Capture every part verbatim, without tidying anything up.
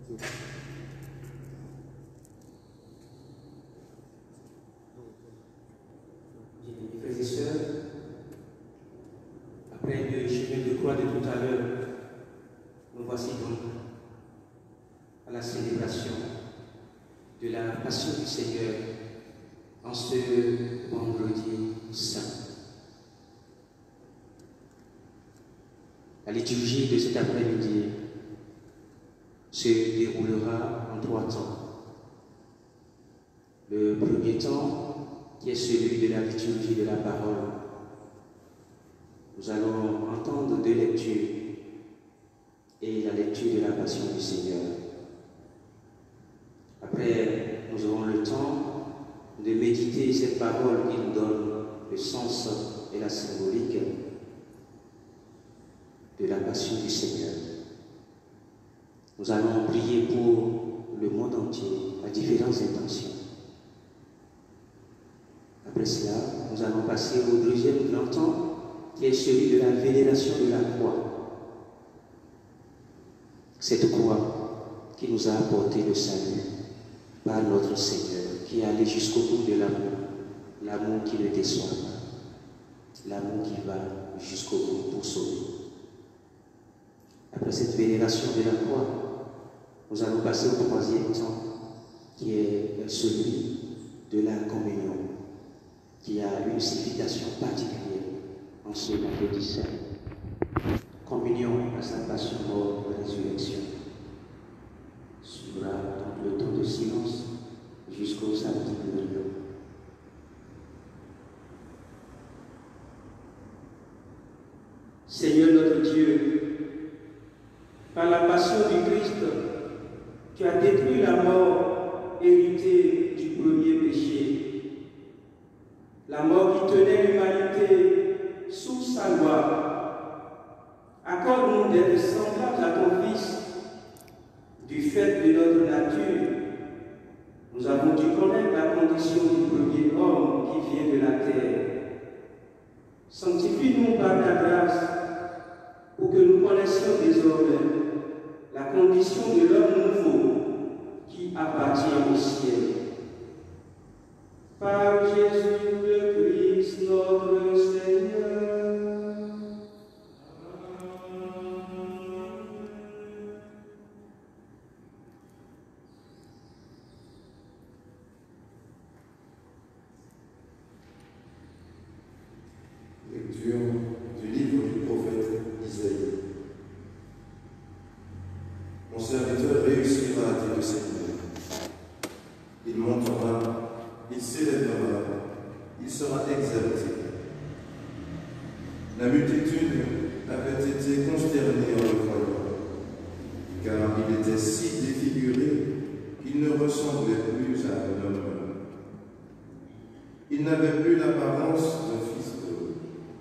Frères et sœurs, après le chemin de croix de tout à l'heure, nous voici donc à la célébration de la Passion du Seigneur en ce vendredi saint. La liturgie de cet après-midi se déroulera en trois temps. Le premier temps, qui est celui de la liturgie de la parole. Nous allons entendre deux lectures et la lecture de la Passion du Seigneur. Après, nous aurons le temps de méditer cette parole qui nous donne le sens et la symbolique de la Passion du Seigneur. Nous allons prier pour le monde entier à différentes intentions. Après cela, nous allons passer au deuxième grand temps, qui est celui de la vénération de la croix. Cette croix qui nous a apporté le salut par notre Seigneur, qui est allé jusqu'au bout de l'amour, l'amour qui ne déçoit pas, l'amour qui va jusqu'au bout pour sauver. Après cette vénération de la croix, nous allons passer au troisième temps, qui est celui de la communion, qui a une signification particulière en ce vendredi saint. Communion à sa passion, mort et résurrection. Suivra donc le temps de silence jusqu'au samedi de Dieu. Seigneur notre Dieu, par la passion du Christ, tu as détruit la mort héritée du premier péché. La mort qui tenait l'humanité sous sa loi. Accorde-nous d'être semblables à ton Fils. Du fait de notre nature, nous avons dû connaître la condition du premier homme qui vient de la terre. Sanctifie-nous par ta grâce pour que nous connaissions désormais la condition de l'homme nouveau qui appartient au ciel. Par Jésus le Christ, notre Seigneur. Lecture du livre du prophète Isaïe. Mon serviteur réussira, dit le Seigneur. Il montera, il s'élèvera, il sera exalté. La multitude avait été consternée en le voyant, car il était si défiguré qu'il ne ressemblait plus à un homme. Il n'avait plus l'apparence d'un fils d'homme.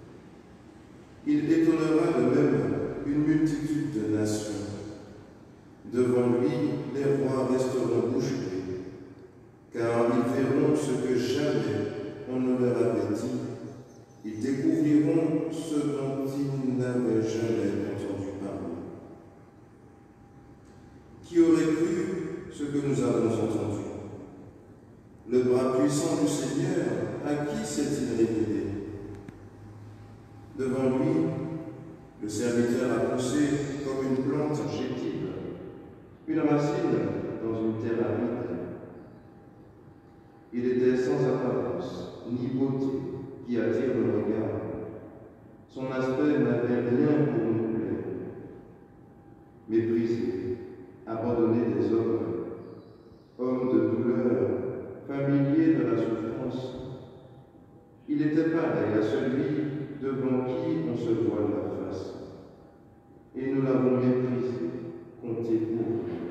Il étonnera de même une multitude de nations. Devant lui, les rois resteront bouche bée, car ils verront ce que jamais on ne leur avait dit. Ils découvriront ce dont ils n'avaient jamais entendu parler. Qui aurait cru ce que nous avons entendu? Le bras puissant du Seigneur, à qui s'est-il révélé? Devant lui, le serviteur a poussé comme une plante chétive, une racine dans une terre aride. Il était sans apparence, ni beauté, qui attire le regard. Son aspect n'avait rien pour nous plaire. Méprisé, abandonné des hommes, homme de douleur, familier de la souffrance, il était pareil à celui devant qui on se voile la face. Et nous l'avons méprisé, compté pour lui.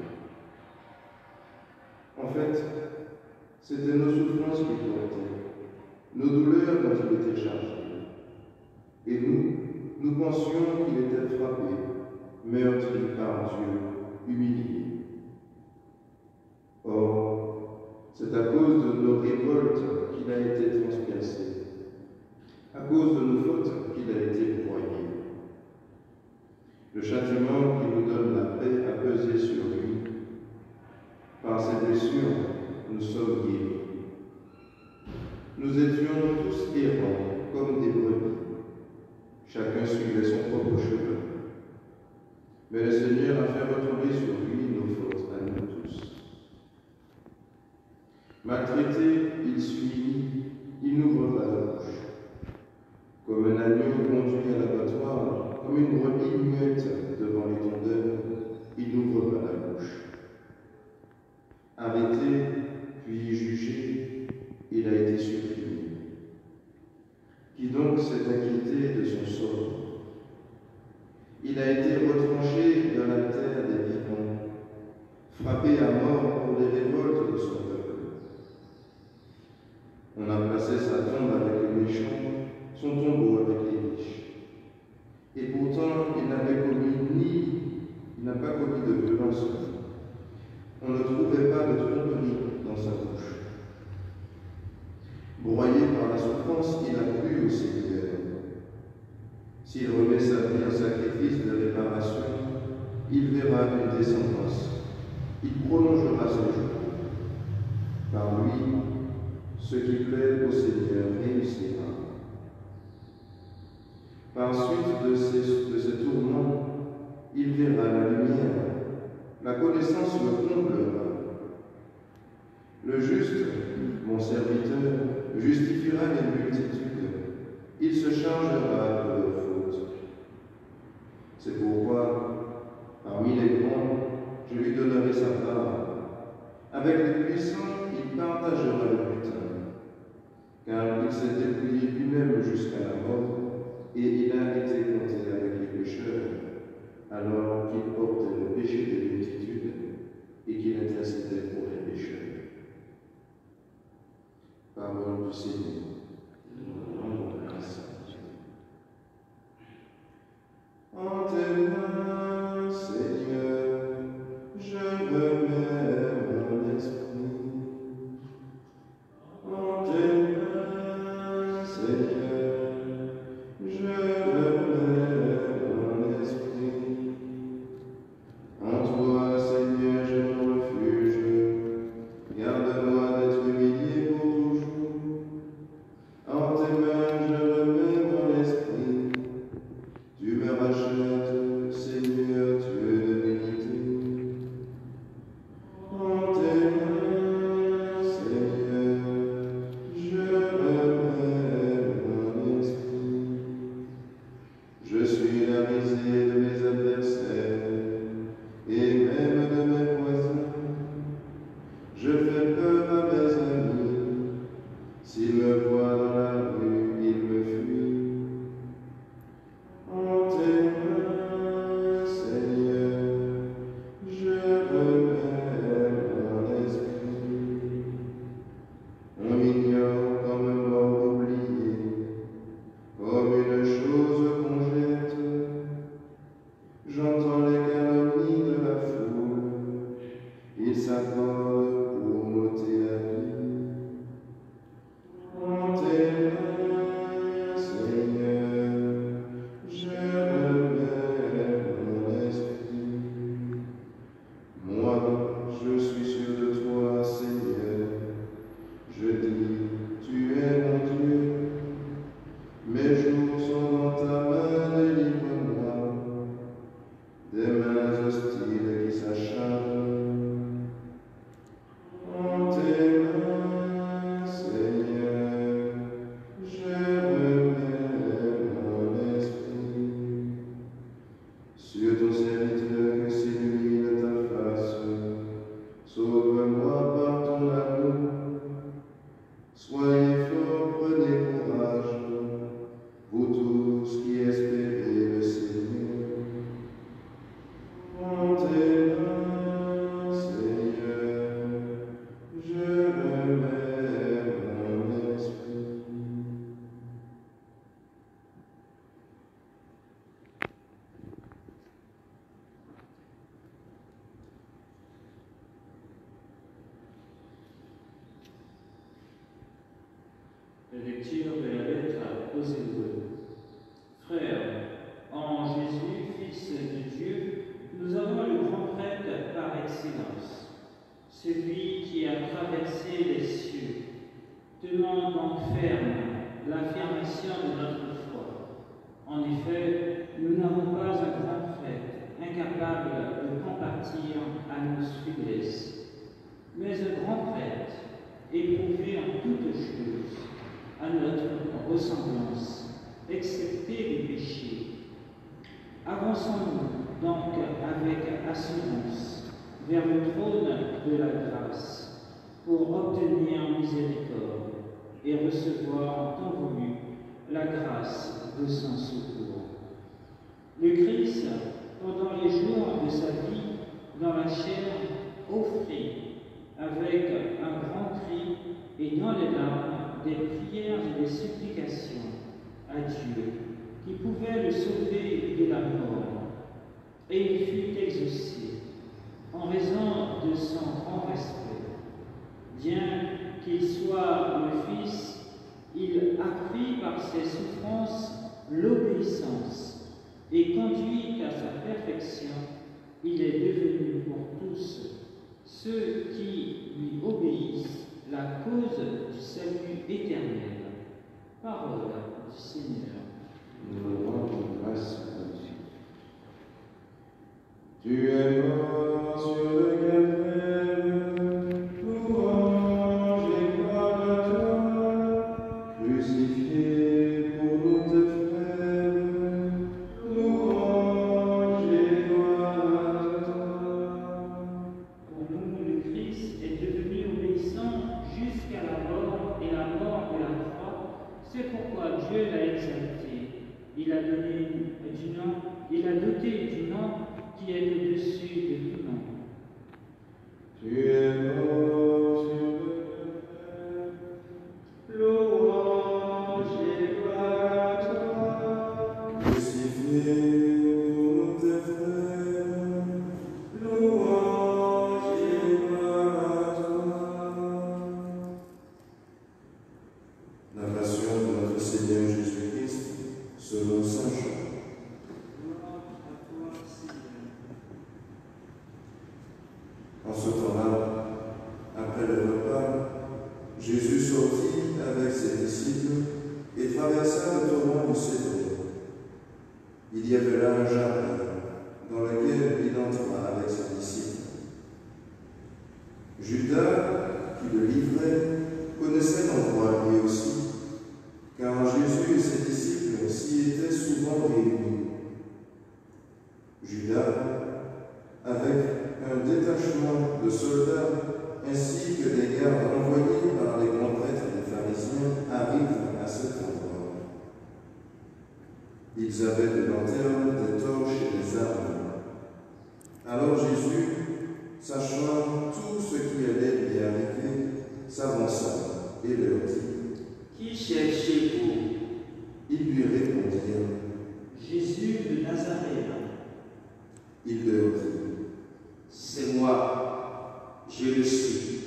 En fait, c'était nos souffrances qu'il portait, nos douleurs dont il était chargé. Et nous, nous pensions qu'il était frappé, meurtri par Dieu, humilié. Or, c'est à cause de nos révoltes qu'il a été transpercé, à cause de nos fautes qu'il a été broyé. Le châtiment qui nous donne la paix a pesé sur lui, blessure, nous sommes guéris. Nous étions tous errants, comme des brebis. Chacun suivait son propre chemin. Mais le Seigneur a fait retomber sur lui nos fautes à nous tous. Maltraité, il s'humilie, il n'ouvre pas la bouche. Comme un agneau conduit à l'abattoir, comme une brebis muette devant les tondeurs, il n'ouvre pas la bouche. Arrêté, puis jugé, il a été supprimé. Qui donc s'est inquiété de son sort? Il a été retranché dans la terre des vivants, frappé à mort pour les révoltes de son peuple. On a placé sa tombe avec les méchants, son tombeau avec les riches. Et pourtant, il n'avait commis ni, il n'a pas commis de violence. On ne trouvait pas de tromperie dans sa bouche. Broyé par la souffrance, il a cru au Seigneur. S'il remet sa vie en sacrifice de réparation, il verra une descendance. Il prolongera ses jours. Par lui, ce qui plaît au Seigneur réussira. Par suite de ces, de ces tourments, il verra la lumière. La connaissance le comblera. Le juste, mon serviteur, justifiera les multitudes. Il se chargera de leurs fautes. C'est pourquoi, parmi les grands, je lui donnerai sa part. Avec les puissants, il partagera le butin. Car il s'est dépouillé lui-même jusqu'à la mort, et il a été compté avec les pécheurs, alors qu'il portait le péché des multitudes et qu'il intercédait pour les pécheurs. Parole du Seigneur. Nous rendons grâce à Dieu. En tes mains, Seigneur, je remets mon esprit. En tes mains, Seigneur, je remets mon esprit. En toi, Seigneur, je me refuge. Garde-moi d'être humilié pour toujours. En tes mains, je remets mon esprit. Tu me rachètes, Seigneur, Dieu de vérité. En tes mains, Seigneur, je remets mon esprit. Je suis la risée de mes adversaires et même de mes voisins. Je fais peur à mes amis. S'ils me voient dans la rue, ils me fuient. En tes mains, Seigneur, je remets mon esprit. On m'ignore comme mort oublié, comme une chose qu'on jette. J'entends les calomnies de la foule, ils s'accordent pour m'ôter la vie. En tes mains, Seigneur, je remets mon esprit. Moi, je suis sûr de toi, Seigneur. Je dis, tu es mon Dieu. Mes jours sont dans ta main, délivre-moi des mains hostiles qui s'acharnent. En tes mains, Seigneur, je remets mon esprit. Sur ton serviteur que s'illumine ta face, sauve-moi par ton amour. Soyez forts, prenez courage, vous tous qui espérez le Seigneur. En tes mains, Seigneur, je remets mon esprit. Lecture de la lettre aux Hébreux. Frères, en Jésus, Fils de Dieu, nous avons le grand prêtre par excellence, celui qui a traversé les cieux. Tenons donc ferme l'affirmation de notre foi. En effet, nous n'avons pas un grand prêtre incapable de compatir à nos faiblesses, mais un grand prêtre éprouvé en toutes choses à notre ressemblance, excepté les péchés. Avançons-nous donc avec assurance vers le trône de la grâce pour obtenir miséricorde et recevoir en temps voulu la grâce de son secours. Le Christ, pendant les jours de sa vie dans la chair, offrit avec un grand cri et dans les larmes des prières et des supplications à Dieu qui pouvait le sauver de la mort. Et il fut exaucé en raison de son grand respect. Bien qu'il soit le Fils, il apprit par ses souffrances l'obéissance et conduit à sa perfection, il est devenu pour tous ceux qui lui obéissent la cause du salut éternel. Parole du Seigneur. Nous rendons grâce à Dieu. Tu es mort sur le calvaire, louange et gloire à toi, crucifié pour nous tes frères, louange et gloire à toi. Pour nous, le Christ est devenu obéissant jusqu'à la mort et la mort de la croix. C'est pourquoi Dieu l'a exalté. Il a donné du nom, il a doté du nom qui est au-dessus de tout nom. Tu es mort sur le calvaire, louange et gloire à toi, crucifié pour nous tes frères, louange et gloire à toi. La passion de notre Seigneur Jésus-Christ selon saint Jean. En ce temps-là, après le repas, Jésus sortit avec ses disciples et traversa le torrent du Cédron. Il y avait là un jardin dans lequel il entra avec ses disciples. Judas, qui le livrait, connaissait l'endroit lui aussi, car Jésus et ses disciples s'y étaient souvent réunis. Judas, avec un détachement de soldats ainsi que des gardes envoyés par les grands prêtres des pharisiens, arrivent à cet endroit. Ils avaient des lanternes, des torches et des armes. Alors Jésus, sachant tout ce qui allait lui arriver, s'avança et leur dit: Qui cherchez-vous? Ils lui répondirent: Jésus de Nazareth. Il leur dit: C'est moi, je le suis.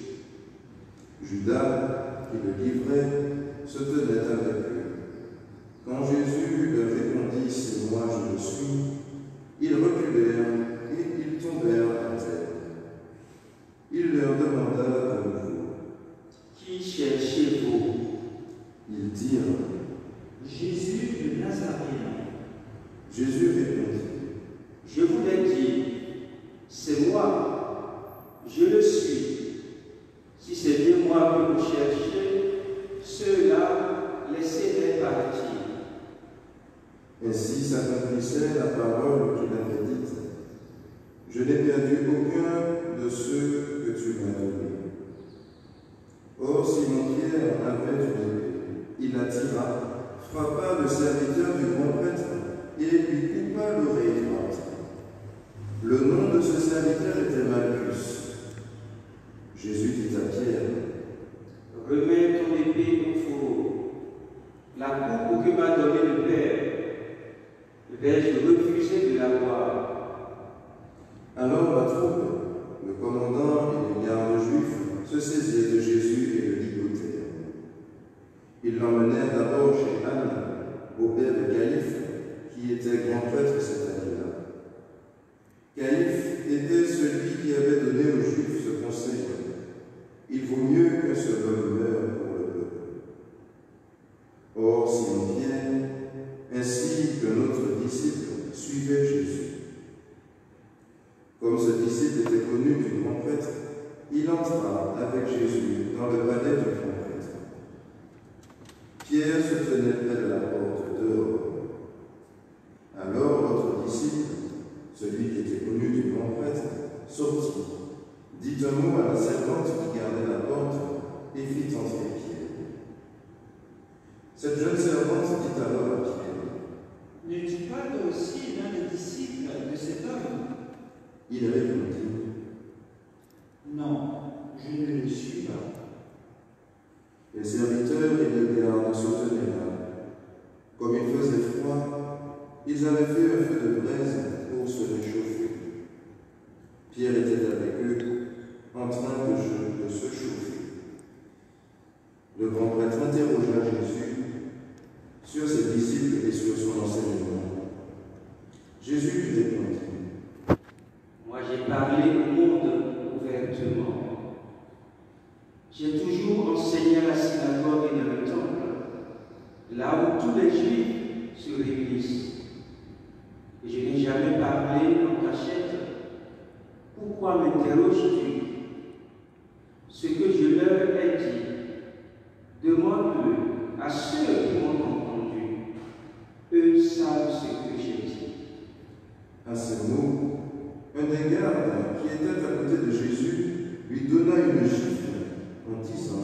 Judas, qui le livrait, se tenait avec eux. Quand Jésus leur répondit: C'est moi, je le suis, ils reculèrent et ils tombèrent à terre. Il leur demanda de nouveau: Qui cherchez-vous? Ils dirent: Jésus de Nazareth. Jésus répondit: Je vous l'ai dit, c'est moi, je le suis. Si c'est bien moi que vous cherchez, ceux-là, laissez-les partir. Ainsi s'accomplissait la parole qu'il avait dite: Je n'ai perdu aucun de ceux que tu m'as donnés. Or, Simon-Pierre avait une épée. Il la tira, frappa le serviteur du grand prêtre et lui coupa l'oreille droite. Le nom de ce serviteur était Malchus. Jésus dit à Pierre: Remets ton épée au four. La coupe que m'a donnée le Père, vais-je refuser de la boire? Alors la troupe, le commandant et les gardes juifs se saisirent de Jésus et le ligotèrent. Ils l'emmenèrent d'abord chez Anne, au père de Caïphe, qui était grand prêtre cette année-là. Caïphe était celui qui avait donné aux Juifs ce conseil: il vaut mieux qu'un seul homme meure pour le peuple. Or, Simon Pierre, ainsi qu'un autre disciple, suivait Jésus. Comme ce disciple était connu du grand prêtre, il entra avec Jésus dans le palais du grand prêtre. Pierre se tenait près de la porte dehors. Alors l'autre disciple, celui qui était connu du grand prêtre, sortit, dit un mot à la servante qui gardait la porte et fit entrer Pierre. Cette jeune servante dit alors à Pierre: N'es-tu pas toi aussi l'un des disciples de cet homme? Il répondit: Non, je ne le suis pas. Les serviteurs et les gardes se tenaient là. Comme il faisait froid, ils avaient fait un feu de braise pour se réchauffer. Pierre était avec eux, en train de, de se chauffer. Le grand prêtre interrogea Jésus sur ses disciples et sur son enseignement. Jésus lui répondit: Moi, j'ai parlé au monde ouvertement. J'ai toujours enseigné à la synagogue et dans le temple, là où tous les Juifs se réunissent. Et je n'ai jamais parlé en cachette. Pourquoi m'interroges-tu? Ce que je leur ai dit, demande-le à ceux qui m'ont entendu. Eux savent ce que j'ai dit. À ces mots, un des gardes qui était à côté de Jésus lui donna une gifle en disant: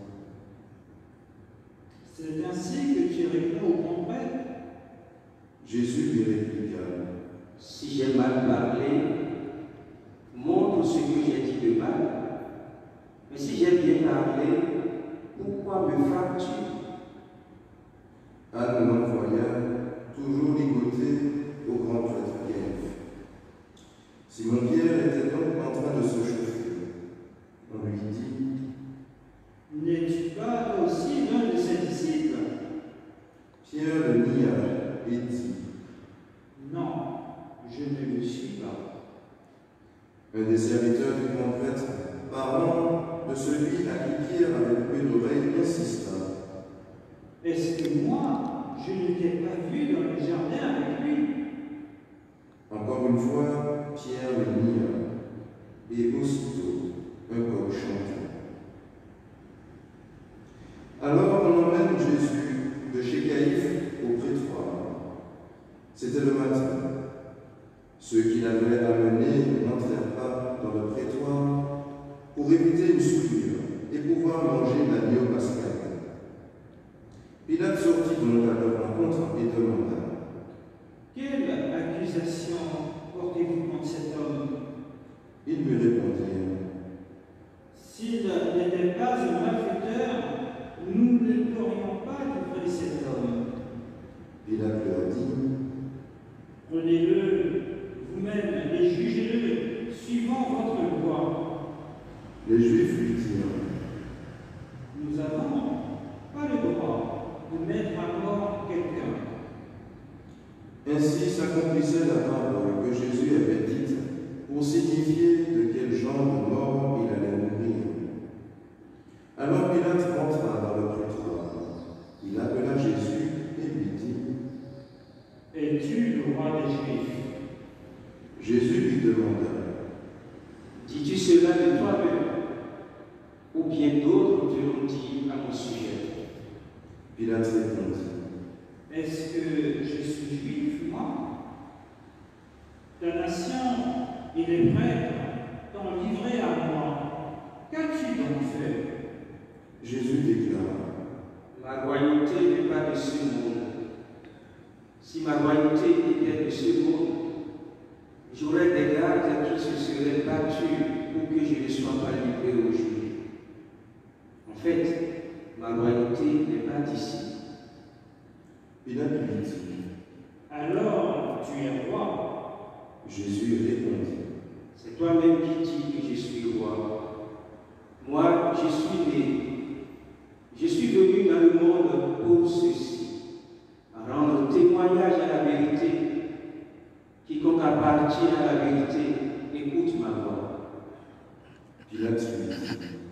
C'est ainsi que tu réponds au grand prêtre? Jésus lui répliqua: Si j'ai mal parlé, montre ce que j'ai dit de mal. Mais si j'ai bien parlé, pourquoi me frappes-tu? Anne l'envoya toujours ligoter au grand prêtre Pierre. Simon Pierre était donc en train de se chauffer. On lui dit: N'es-tu pas toi aussi l'un de ses disciples? Pierre le nia et dit: Non, je ne le suis pas. Un des serviteurs du grand prêtre, parlant de celui à qui Pierre avait coupé l'oreille, insista: Est-ce que moi, je ne t'ai pas vu dans le jardin avec lui? Encore une fois, Pierre le nia, et aussitôt un coq chanta. Alors on emmène Jésus de chez Caïphe au prétoire. C'était le matin. Ceux qui l'avaient amené n'entrèrent pas dans le prétoire pour éviter une souillure et pouvoir manger l'agneau pascal. Pilate sortit donc à leur rencontre et demanda: Quelle accusation portez-vous contre cet homme? Ils lui répondirent: S'il n'était pas un malfaiteur, nous ne pourrions pas livrer cet homme. Pilate leur dit: Prenez-le vous-même et jugez-le suivant votre loi. Les Juifs lui dirent: Nous n'avons pas le droit de mettre à mort quelqu'un. Ainsi s'accomplissait la parole que Jésus avait dite pour signifier de quel genre de mort il allait mourir. Alors Pilate rentra dans le prétoire. Il appela Jésus et lui dit: Es-tu le roi des Juifs? Jésus lui demanda: Dis-tu cela de toi-même? Ou bien d'autres te l'ont dit à mon sujet? Pilate répondit: Est-ce que je suis juif, moi? Ta nation et les prêtres t'ont livré à moi. Qu'as-tu donc fait? Jésus déclara: Ma royauté n'est pas de ce monde. Si ma royauté était de ce monde, j'aurais des gardes qui se seraient battus pour que je ne sois pas livré aux Juifs. En fait, ma royauté n'est pas d'ici. Pilate lui dit: Alors tu es roi. Jésus répondit: C'est toi-même qui dis que je suis roi. Moi, je suis né. Je suis venu dans le monde pour ceci, à rendre témoignage à la vérité. Quiconque appartient à la vérité, écoute ma voix. Pilate lui dit: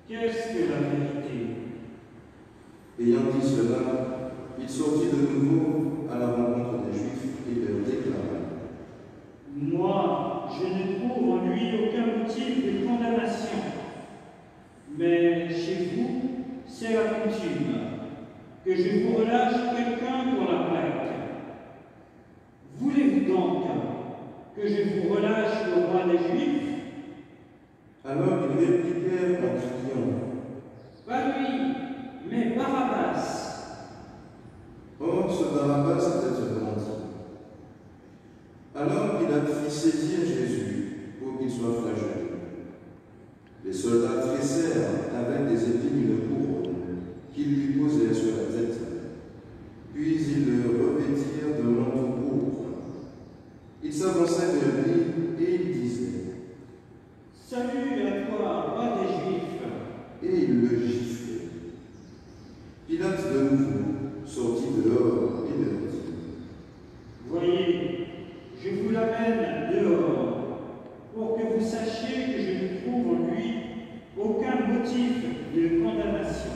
Qu'est-ce que la vérité? Ayant dit cela, il sortit de nouveau à la rencontre des Juifs et leur déclara: Moi, je ne trouve en lui aucun motif de condamnation. Mais chez vous, c'est la coutume que je vous relâche quelqu'un pour la plaque. Voulez-vous donc que je vous relâche le roi des Juifs? Alors ils répliquèrent en criant: Pas lui, mais Barabbas. Or, ce Barabbas était bandit. Alors Pilate fit saisir Jésus pour qu'il soit flagellé. Les soldats tressèrent avec des épines une couronne qu'ils lui posèrent sur la tête, puis ils le revêtirent de manteau pourpre. Ils s'avançaient vers lui et ils disaient: Salut à toi, roi des Juifs. Et ils le giflaient. Pilate de nouveau sortit dehors et leur dit: Voyez, je vous l'amène dehors, pour que vous sachiez que je ne trouve en lui aucun motif de condamnation.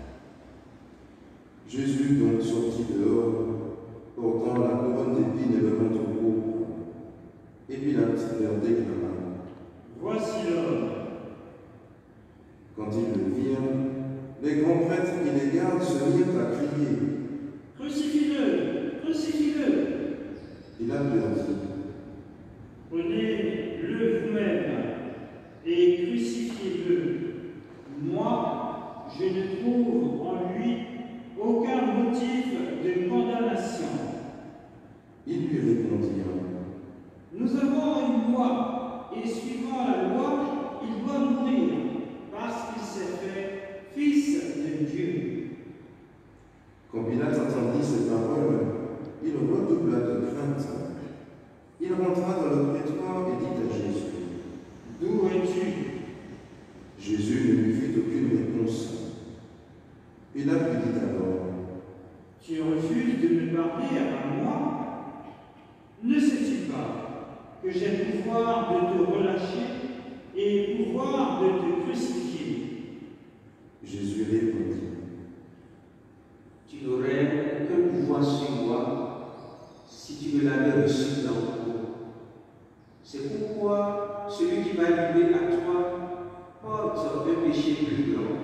Jésus donc sortit dehors, portant la couronne d'épines et le manteau pourpre. Et Pilate leur déclara: Voici l'homme. Quand ils le virent, les grands prêtres et les gardes se mirent à crier: Crucifie-le, crucifie-le. Pilate leur dit: Prenez-le vous-même et crucifiez-le. Moi, je ne trouve en lui aucun motif de condamnation. Ils lui répondirent: Nous avons une loi, et suivant la loi, il doit mourir, parce qu'il s'est fait fils de Dieu. Quand Pilate entendit ces paroles, il redoubla de crainte. Il rentra dans le prétoire et dit à Jésus: D'où es-tu? Jésus ne lui fit aucune réponse. Pilate lui dit alors: Tu refuses de me parler à moi? Ne sais-tu pas que j'ai le pouvoir de te relâcher et le pouvoir de te crucifier? Jésus répondit: Tu n'aurais aucun pouvoir sur moi si tu me l'avais reçu dans le cours. C'est pourquoi celui qui va livrer à toi porte un péché plus grand.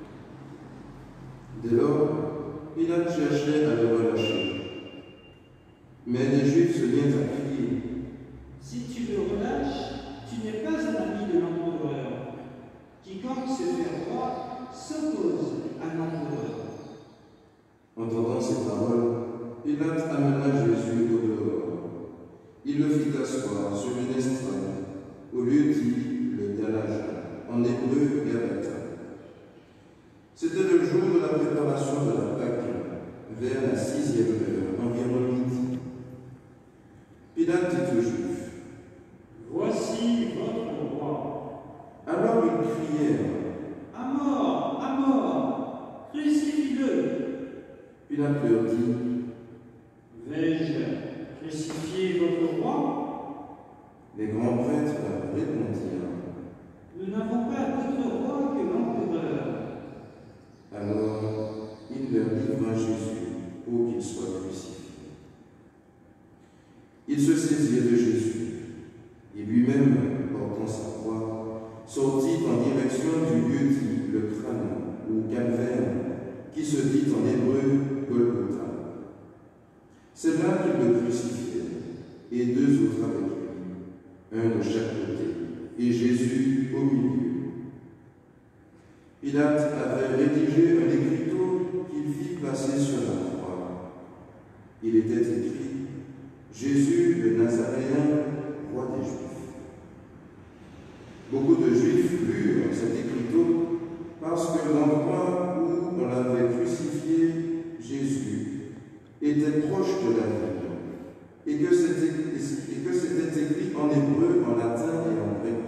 Dès lors, Pilate cherchait à le relâcher. Mais les Juifs se mirent à crier: Si tu le relâches, tu n'es pas un ami de l'empereur. Quiconque se fait roi s'oppose à l'empereur. Entendant ces paroles, Pilate amena Jésus au dehors. Il le fit asseoir sur une estrade, au lieu dit le dallage, en hébreu Gabata. C'était le jour de la préparation de la Pâque, vers la sixième heure, environ midi. Pilate dit aux Juifs: Voici votre roi. Alors ils crièrent: À mort, à mort, crucifie-le. Pilate leur dit: Vais-je crucifier votre roi? Les grands prêtres leur répondirent: Nous n'avons pas d'autre roi que l'empereur. Alors il leur livra Jésus pour qu'il soit crucifié. Ils se saisirent de Jésus, et lui-même, portant sa croix, sortit en direction du lieu dit le crâne ou calvaire, qui se dit en hébreu Golgotha. C'est là qu'ils le crucifièrent, et deux autres avec lui, un de chaque côté, et Jésus au milieu. Pilate avait rédigé un écriteau qu'il fit placer sur la croix. Il était écrit: Jésus le Nazaréen, roi des Juifs. Beaucoup de Juifs lurent cet écriteau parce que l'endroit où on l'avait crucifié, Jésus, était proche de la ville, et que c'était écrit en hébreu, en latin et en grec.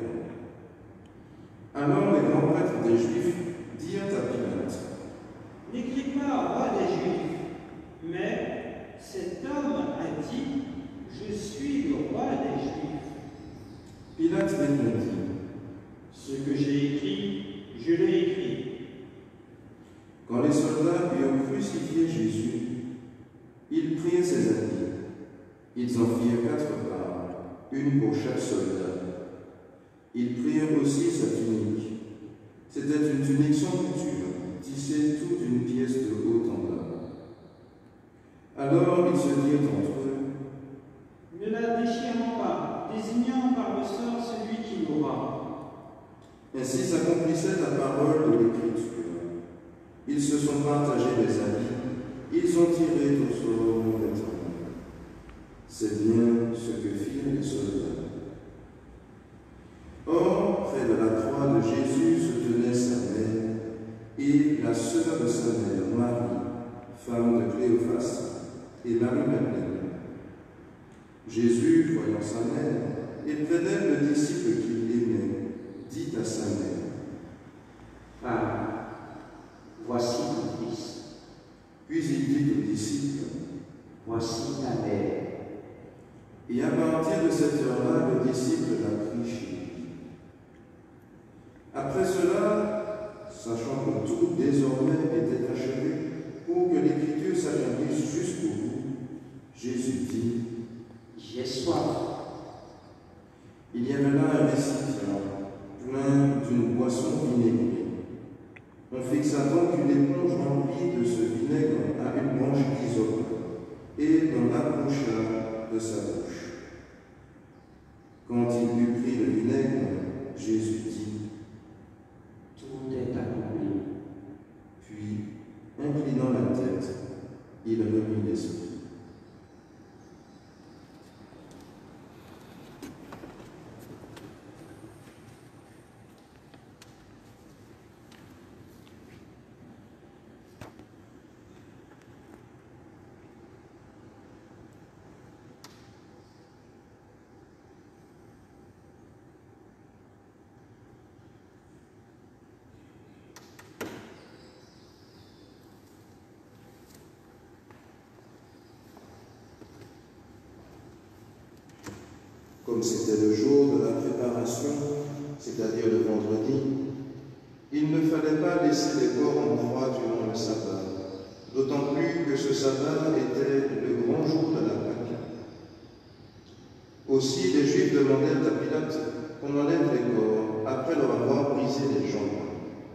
Alors les grands prêtres des Juifs dirent à Pilate: N'écris pas roi des Juifs, mais cet homme a dit: Je suis le roi des Juifs. Pilate répondit: Ce que j'ai écrit, je l'ai écrit. Quand les soldats eurent crucifié Jésus, ils prirent ses habits. Ils en firent quatre parts, une pour chaque soldat. Ils prirent aussi sa tunique. C'était une tunique sans couture, tissée toute une pièce de haut en bas. Alors ils se dirent entre eux: Ne la déchirons pas, désignant par le sort celui qui mourra. Ainsi s'accomplissait la parole de l'Écriture. Ils se sont partagés les habits, ils ont tiré au sort mon vêtement. C'est bien ce que firent les soldats. Or, près de la croix de Jésus se tenait sa mère et la sœur de sa mère, Marie, femme de Cléophas, et Marie-Madeleine. Jésus, voyant sa mère, et près d'elle le disciple qu'il aimait, dit à sa mère: Femme, voici ton fils. Puis il dit au disciple: Voici ta mère. Et à partir de cette heure-là, le disciple l'a pris chez lui. Après cela, sachant que tout désormais était achevé, pour que l'Écriture s'accomplisse jusqu'au bout, Jésus dit: J'ai soif. Il y avait là un récipient plein d'une boisson vinaigrée. On fixa donc une éponge remplie de ce vinaigre à une branche d'hysope et on l'approcha de sa bouche. Quand il eut pris le vinaigre, Jésus dit: Tout est accompli. Puis, inclinant la tête, il remit l'esprit. Comme c'était le jour de la préparation, c'est-à-dire le vendredi, il ne fallait pas laisser les corps en croix durant le sabbat, d'autant plus que ce sabbat était le grand jour de la Pâque. Aussi, les Juifs demandèrent à Pilate qu'on enlève les corps après leur avoir brisé les jambes.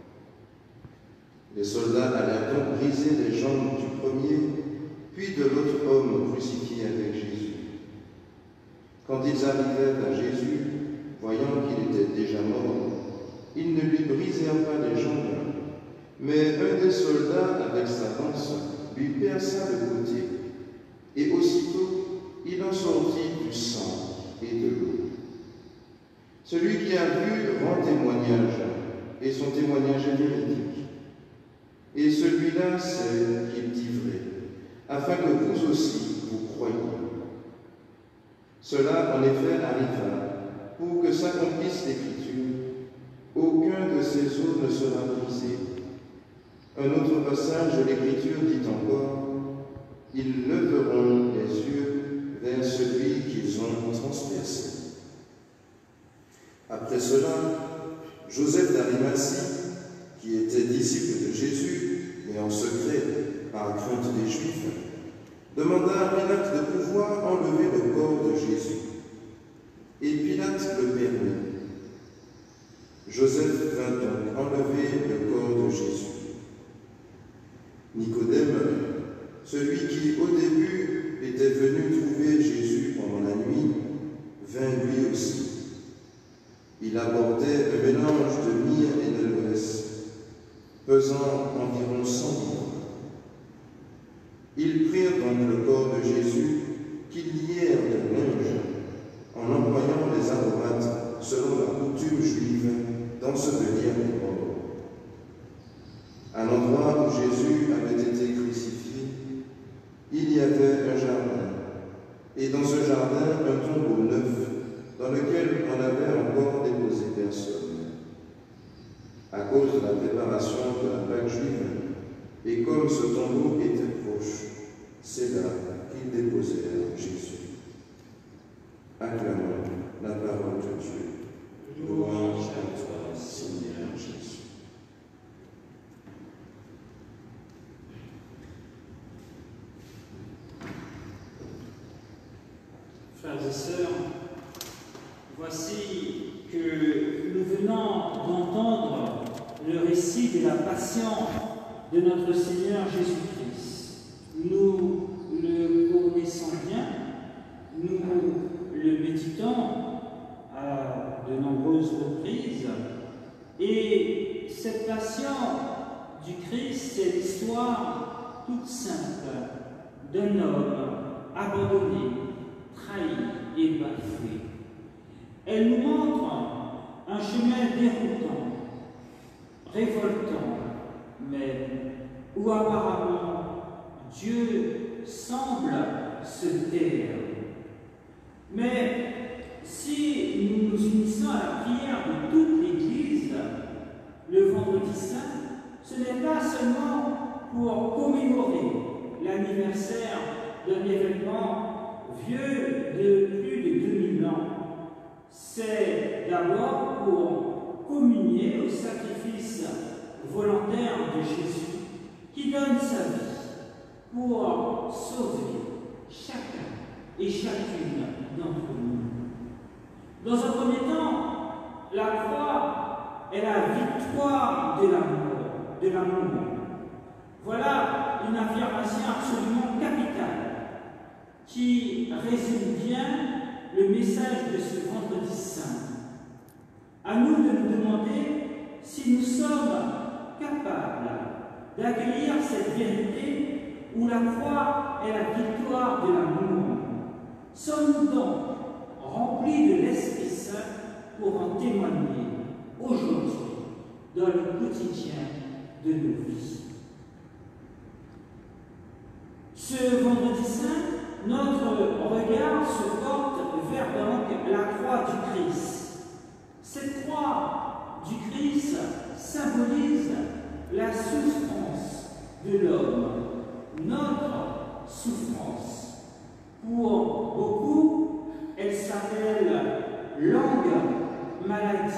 Les soldats allèrent donc briser les jambes du premier, puis de l'autre homme crucifié avec Jésus. Quand ils arrivèrent à Jésus, voyant qu'il était déjà mort, ils ne lui brisèrent pas les jambes, mais un des soldats, avec sa lance, lui perça le côté, et aussitôt il en sortit du sang et de l'eau. Celui qui a vu rend témoignage, et son témoignage est véridique. Et celui-là sait qu'il dit vrai, afin que vous aussi vous croyiez. Cela, en effet, arriva pour que s'accomplisse l'Écriture. Aucun de ces os ne sera brisé. Un autre passage de l'Écriture dit encore: ils leveront les yeux vers celui qu'ils ont transpercé. Après cela, Joseph d'Arimathie, qui était disciple de Jésus, mais en secret par crainte des Juifs, demanda à Pilate de pouvoir enlever le corps de Jésus. Et Pilate le permit. Joseph vint donc enlever le corps de Jésus. Nicodème, celui qui au début était venu trouver Jésus pendant la nuit, vint lui aussi. Il abordait un mélange de myrrhe et d'aloès, pesant environ cent livres. Ils prirent donc le corps de Jésus, qu'ils lièrent de linge, en employant les aromates selon la coutume juive d'ensevelir les morts. À l'endroit où Jésus avait été crucifié, il y avait un jardin, et dans ce jardin un tombeau neuf, dans lequel on avait encore déposé personne. À cause de la préparation de la Pâque juive, et comme ce tombeau était proche, c'est là qu'ils déposèrent Jésus. Acclamons la parole de Dieu. Louange à toi, Seigneur Jésus. sœurs, voici que nous venons d'entendre le récit de la passion de notre Seigneur Jésus-Christ. Nous le connaissons bien, nous le méditons à de nombreuses reprises, et cette passion du Christ, c'est l'histoire toute simple d'un homme abandonné, trahi et bafoué. Elle nous montre un chemin déroutant, révoltant, mais où apparemment Dieu semble se taire. Mais si nous nous unissons à la prière de toute l'Église, le vendredi saint, ce n'est pas seulement pour commémorer l'anniversaire d'un événement vieux de plus de deux mille ans. C'est d'abord pour communier au sacrifice volontaire de Jésus qui donne sa vie pour sauver chacun et chacune d'entre nous. Dans un premier temps, la croix est la victoire de l'amour, de l'amour. Voilà une affirmation absolument capitale qui résume bien le message de ce vendredi saint. À nous de nous demander si nous sommes capables d'accueillir cette vérité où la croix est la victoire de l'amour. Sommes-nous donc remplis de l'Esprit Saint pour en témoigner aujourd'hui dans le quotidien de nos vies? Ce vendredi saint, notre regard se porte vers donc la croix du Christ. Cette croix du Christ symbolise la souffrance de l'homme, notre souffrance. Pour beaucoup, elle s'appelle longue maladie,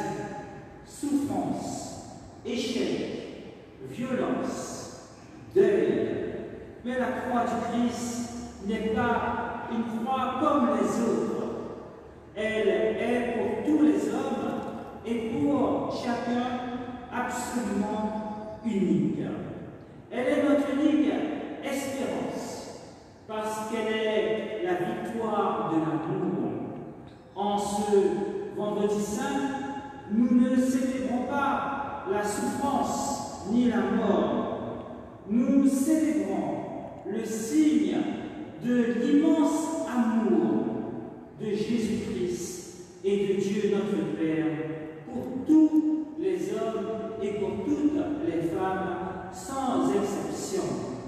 souffrance, échec, violence, deuil. Mais la croix du Christ n'est pas une croix comme les autres. Elle est pour tous les hommes et pour chacun absolument unique. Elle est notre unique espérance parce qu'elle est la victoire de l'amour. En ce vendredi saint, nous ne célébrons pas la souffrance ni la mort. Nous célébrons le signe de l'immense amour de Jésus-Christ et de Dieu notre Père pour tous les hommes et pour toutes les femmes, sans exception.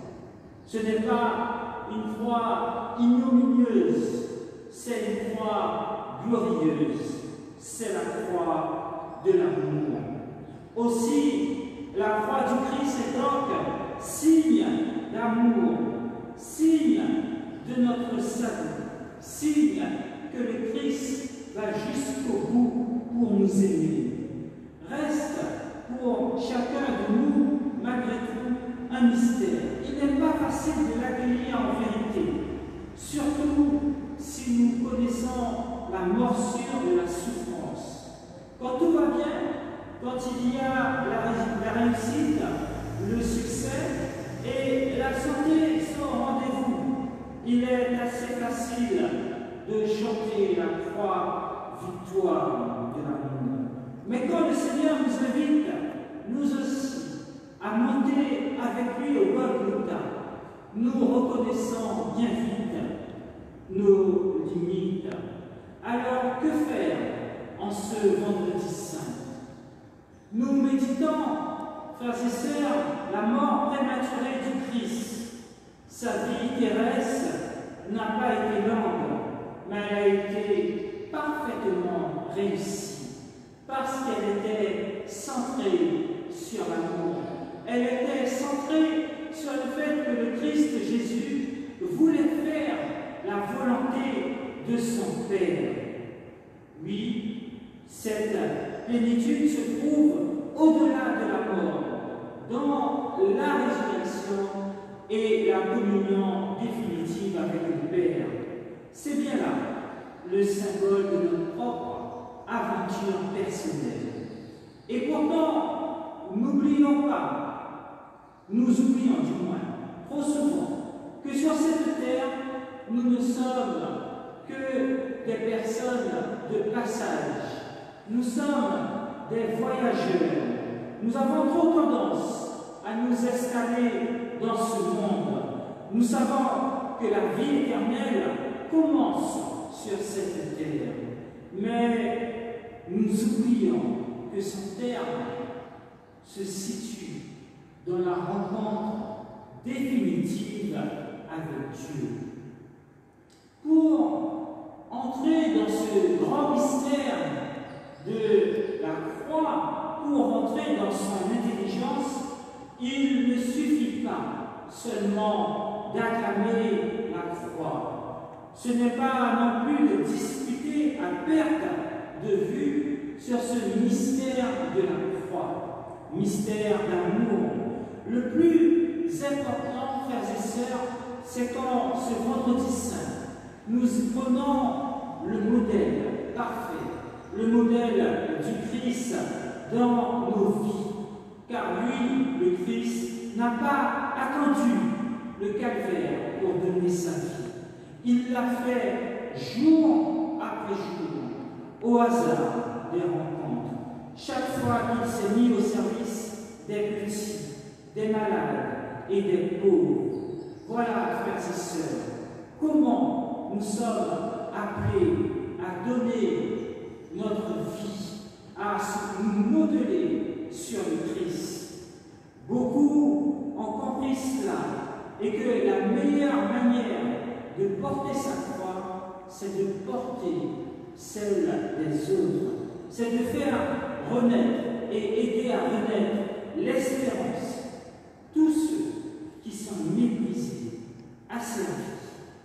Ce n'est pas une croix ignominieuse, c'est une croix glorieuse, c'est la croix de l'amour. Aussi, la croix du Christ est donc signe d'amour, signe de notre salut, signe que le Christ va jusqu'au bout pour nous aimer. Reste pour chacun de nous, malgré tout, un mystère. Il n'est pas facile de l'accueillir en vérité, surtout si nous connaissons la morsure de la souffrance. Quand tout va bien, quand il y a la, la réussite, le succès et la santé sont au rendez-vous, il est assez facile de chanter la croix victoire de l'amour. Mais quand le Seigneur nous invite, nous aussi, à monter avec lui au Golgotha, nous reconnaissons bien vite nos limites. Alors que faire en ce vendredi saint? Nous méditons, frères et sœurs, la mort prématurée du Christ. Sa vie terrestre n'a pas été longue, mais elle a été parfaitement réussie, parce qu'elle était centrée sur l'amour. Elle était centrée sur le fait que le Christ Jésus voulait faire la volonté de son Père. Oui, cette plénitude se trouve au-delà de la mort, dans la résurrection et la communion définitive avec le Père. C'est bien là le symbole de notre propre aventure personnelle. Et pourtant, n'oublions pas, nous oublions du moins, trop souvent, que sur cette terre, nous ne sommes que des personnes de passage. Nous sommes des voyageurs. Nous avons trop tendance à nous installer dans ce monde. Nous savons que la vie éternelle commence sur cette terre. Mais nous oublions que son terme se situe dans la rencontre définitive avec Dieu. Pour entrer dans ce grand mystère de la croix, pour entrer dans son intelligence, il ne suffit pas seulement d'acclamer la croix. Ce n'est pas non plus de discuter à perte de vue sur ce mystère de la croix, mystère d'amour. Le plus important, frères et sœurs, c'est qu'en ce vendredi saint, nous prenons le modèle parfait, le modèle du Christ dans nos vies. Car lui, le Christ, n'a pas attendu le calvaire pour donner sa vie. Il l'a fait jour après jour, au hasard des rencontres. Chaque fois qu'il s'est mis au service des petits, des malades et des pauvres. Voilà, frères et sœurs, comment nous sommes appelés à donner notre vie, à nous modeler sur le Christ. Beaucoup ont compris cela et que la meilleure manière de porter sa croix, c'est de porter celle des autres. C'est de faire renaître et aider à renaître l'espérance. Tous ceux qui sont méprisés, asservis,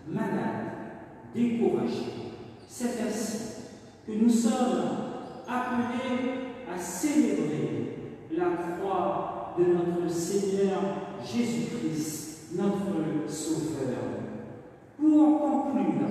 malades, découragés. C'est ainsi que nous sommes appelés à célébrer la croix de notre Seigneur Jésus-Christ, notre Sauveur. Pour conclure,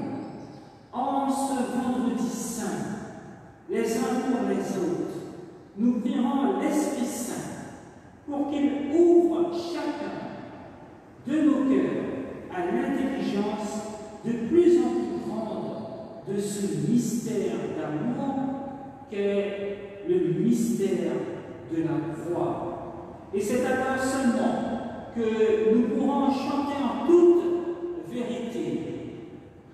en ce vendredi saint, les uns pour les autres, nous prierons l'Esprit Saint pour qu'il ouvre chacun de nos cœurs à l'intelligence de plus en plus grande de ce mystère d'amour qu'est le mystère de la croix. Et c'est alors seulement que nous pourrons chanter en toute vérité: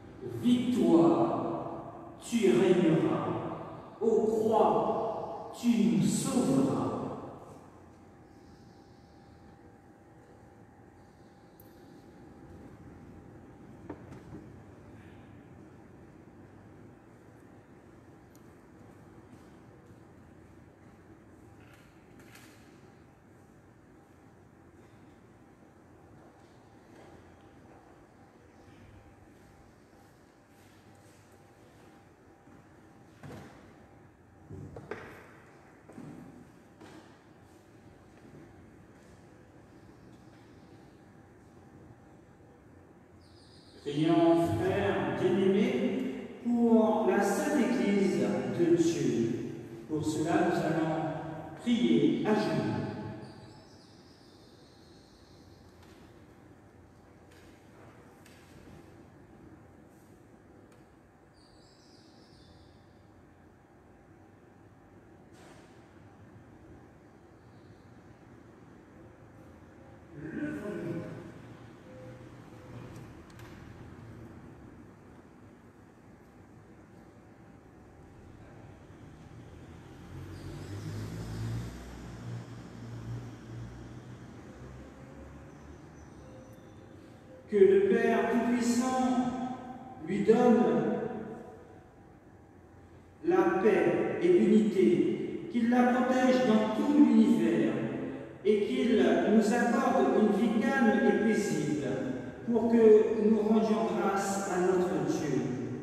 victoire, tu régneras, ô croix, tu nous sauveras. Prions, frères bien-aimés, pour la Sainte Église de Dieu. Pour cela, nous allons prier à genoux. Que le Père Tout-Puissant lui donne la paix et l'unité, qu'il la protège dans tout l'univers et qu'il nous accorde une vie calme et paisible pour que nous rendions grâce à notre Dieu.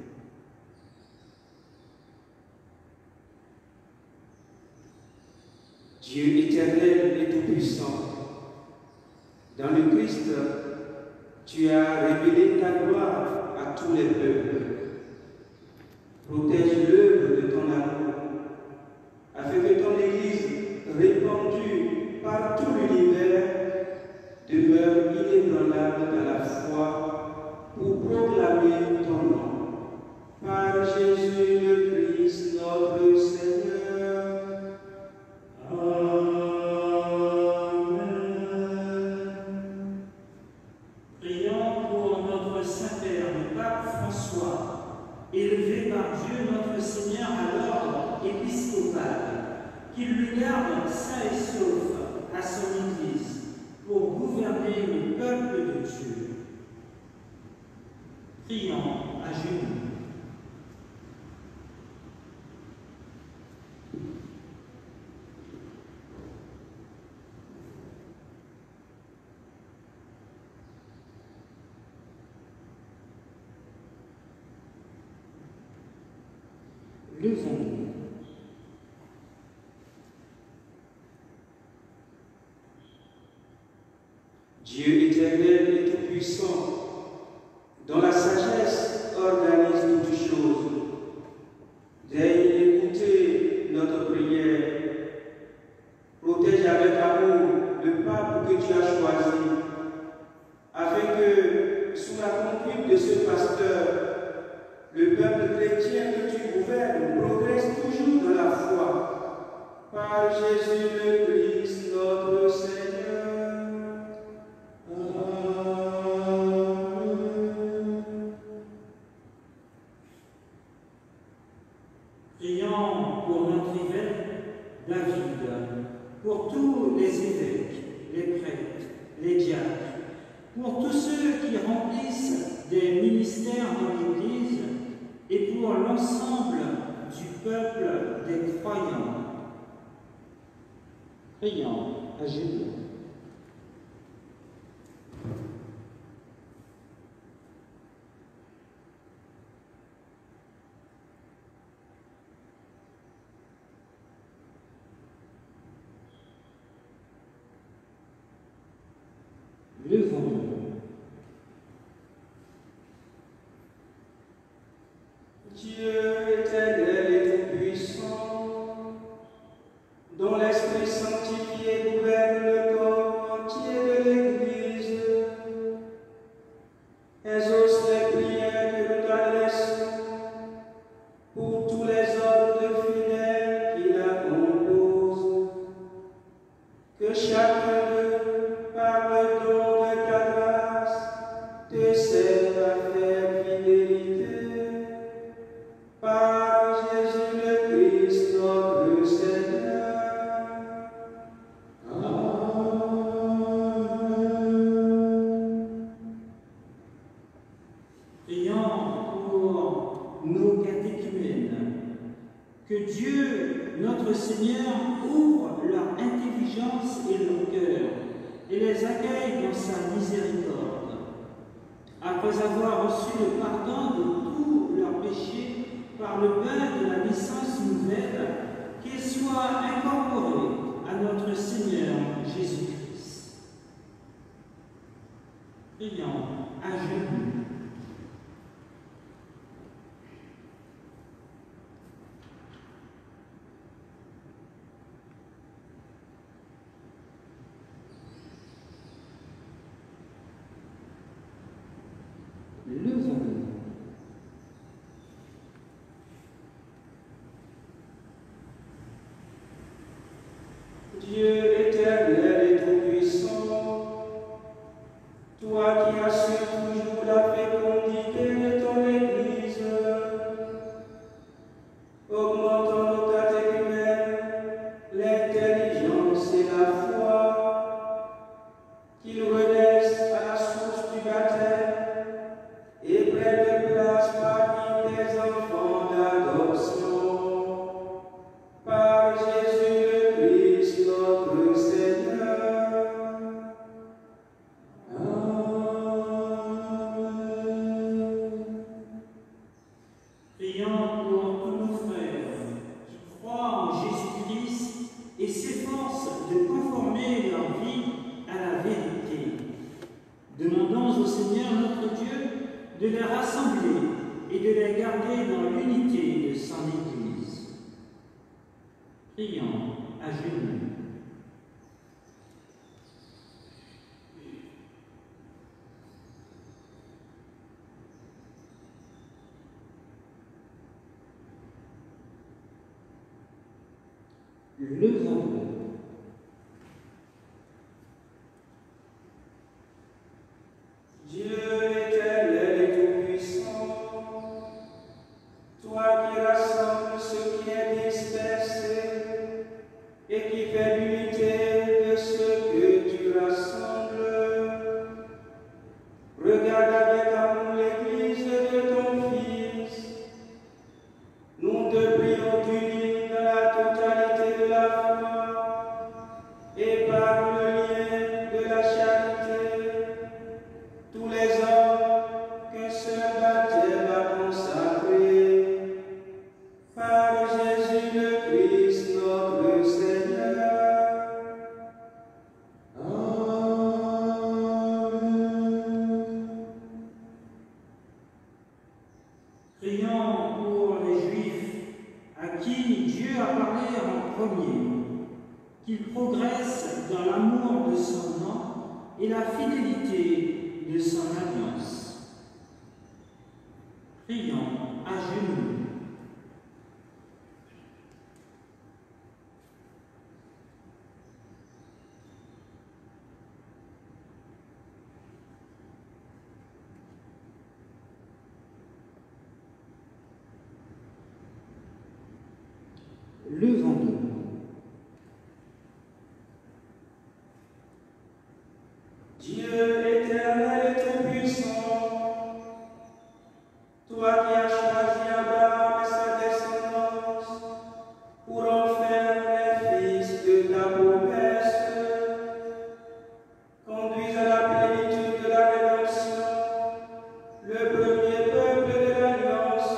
Dieu éternel et tout-puissant, dans le Christ, tu as révélé ta gloire à tous les peuples. Protège l'œuvre de ton amour, afin que ton Église, répandue par tout l'univers, demeure inébranlable dans la foi pour proclamer ton nom. Par Jésus le Christ, notre Seigneur. Amen. Prions pour notre Saint-Père, le Pape François, élevé par Dieu notre Seigneur à l'ordre épiscopal, qu'il lui garde sain et sauf à son Église pour gouverner le peuple de Dieu. Prions à genoux. Levons-nous. Dieu éternel et tout-puissant, dont la sagesse organise toutes choses, daigne écouter notre prière. Protège avec amour le pape que tu as choisi, afin que, sous la conduite de ce pasteur, le peuple chrétien que tu gouvernes progresse toujours dans la foi. Par Jésus le Christ, notre Seigneur. Prions pour notre évêque David, pour tous les évêques, les prêtres, les diacres, pour tous ceux qui remplissent des ministères dans l'Église et pour l'ensemble du peuple des croyants. Prions à genoux. Levons-nous. Dieu éternel et tout-puissant, dont l'Esprit sanctifié gouverne le corps entier de l'Église, exauce les prières que nous t'adressons pour tous les ordres de fidèles qui la composent, que chacun d'eux, par le don de ta grâce, te serve à faire fidélité. Par Jésus le Christ, notre Seigneur. Amen. Prions pour nos catéchumènes, que Dieu, notre Seigneur, ouvre leur intelligence et leur cœur et les accueille dans sa miséricorde. Après avoir reçu le pardon de tous leurs péchés par le bain de la naissance nouvelle, qu'ils soient incorporés à notre Seigneur Jésus-Christ. Prions à genoux. Levons-nous. Dieu éternel et tout-puissant, toi qui assures toujours la Église. Prions à genoux. Levons-nous. Dieu éternel et tout-puissant, toi qui rassembles ce qui est dispersé et qui fait l'unité de ce que tu rassembles, regarde avec amour l'Église de ton Fils. Nous te prions d'unir dans la totalité de la foi et par le lien de la charité tous les hommes qu'un seul baptême a consacrés par Jésus le Christ notre Seigneur. Amen. Prions pour les Juifs à qui Dieu a parlé en premier, qu'ils progressent dans l'amour de son nom et la fidélité de son alliance. Prions à genoux. Levons-nous. Dieu éternel et tout-puissant, toi qui as choisi Abraham et sa descendance pour en faire les fils de ta promesse, conduis à la plénitude de la rédemption le premier peuple de l'Alliance,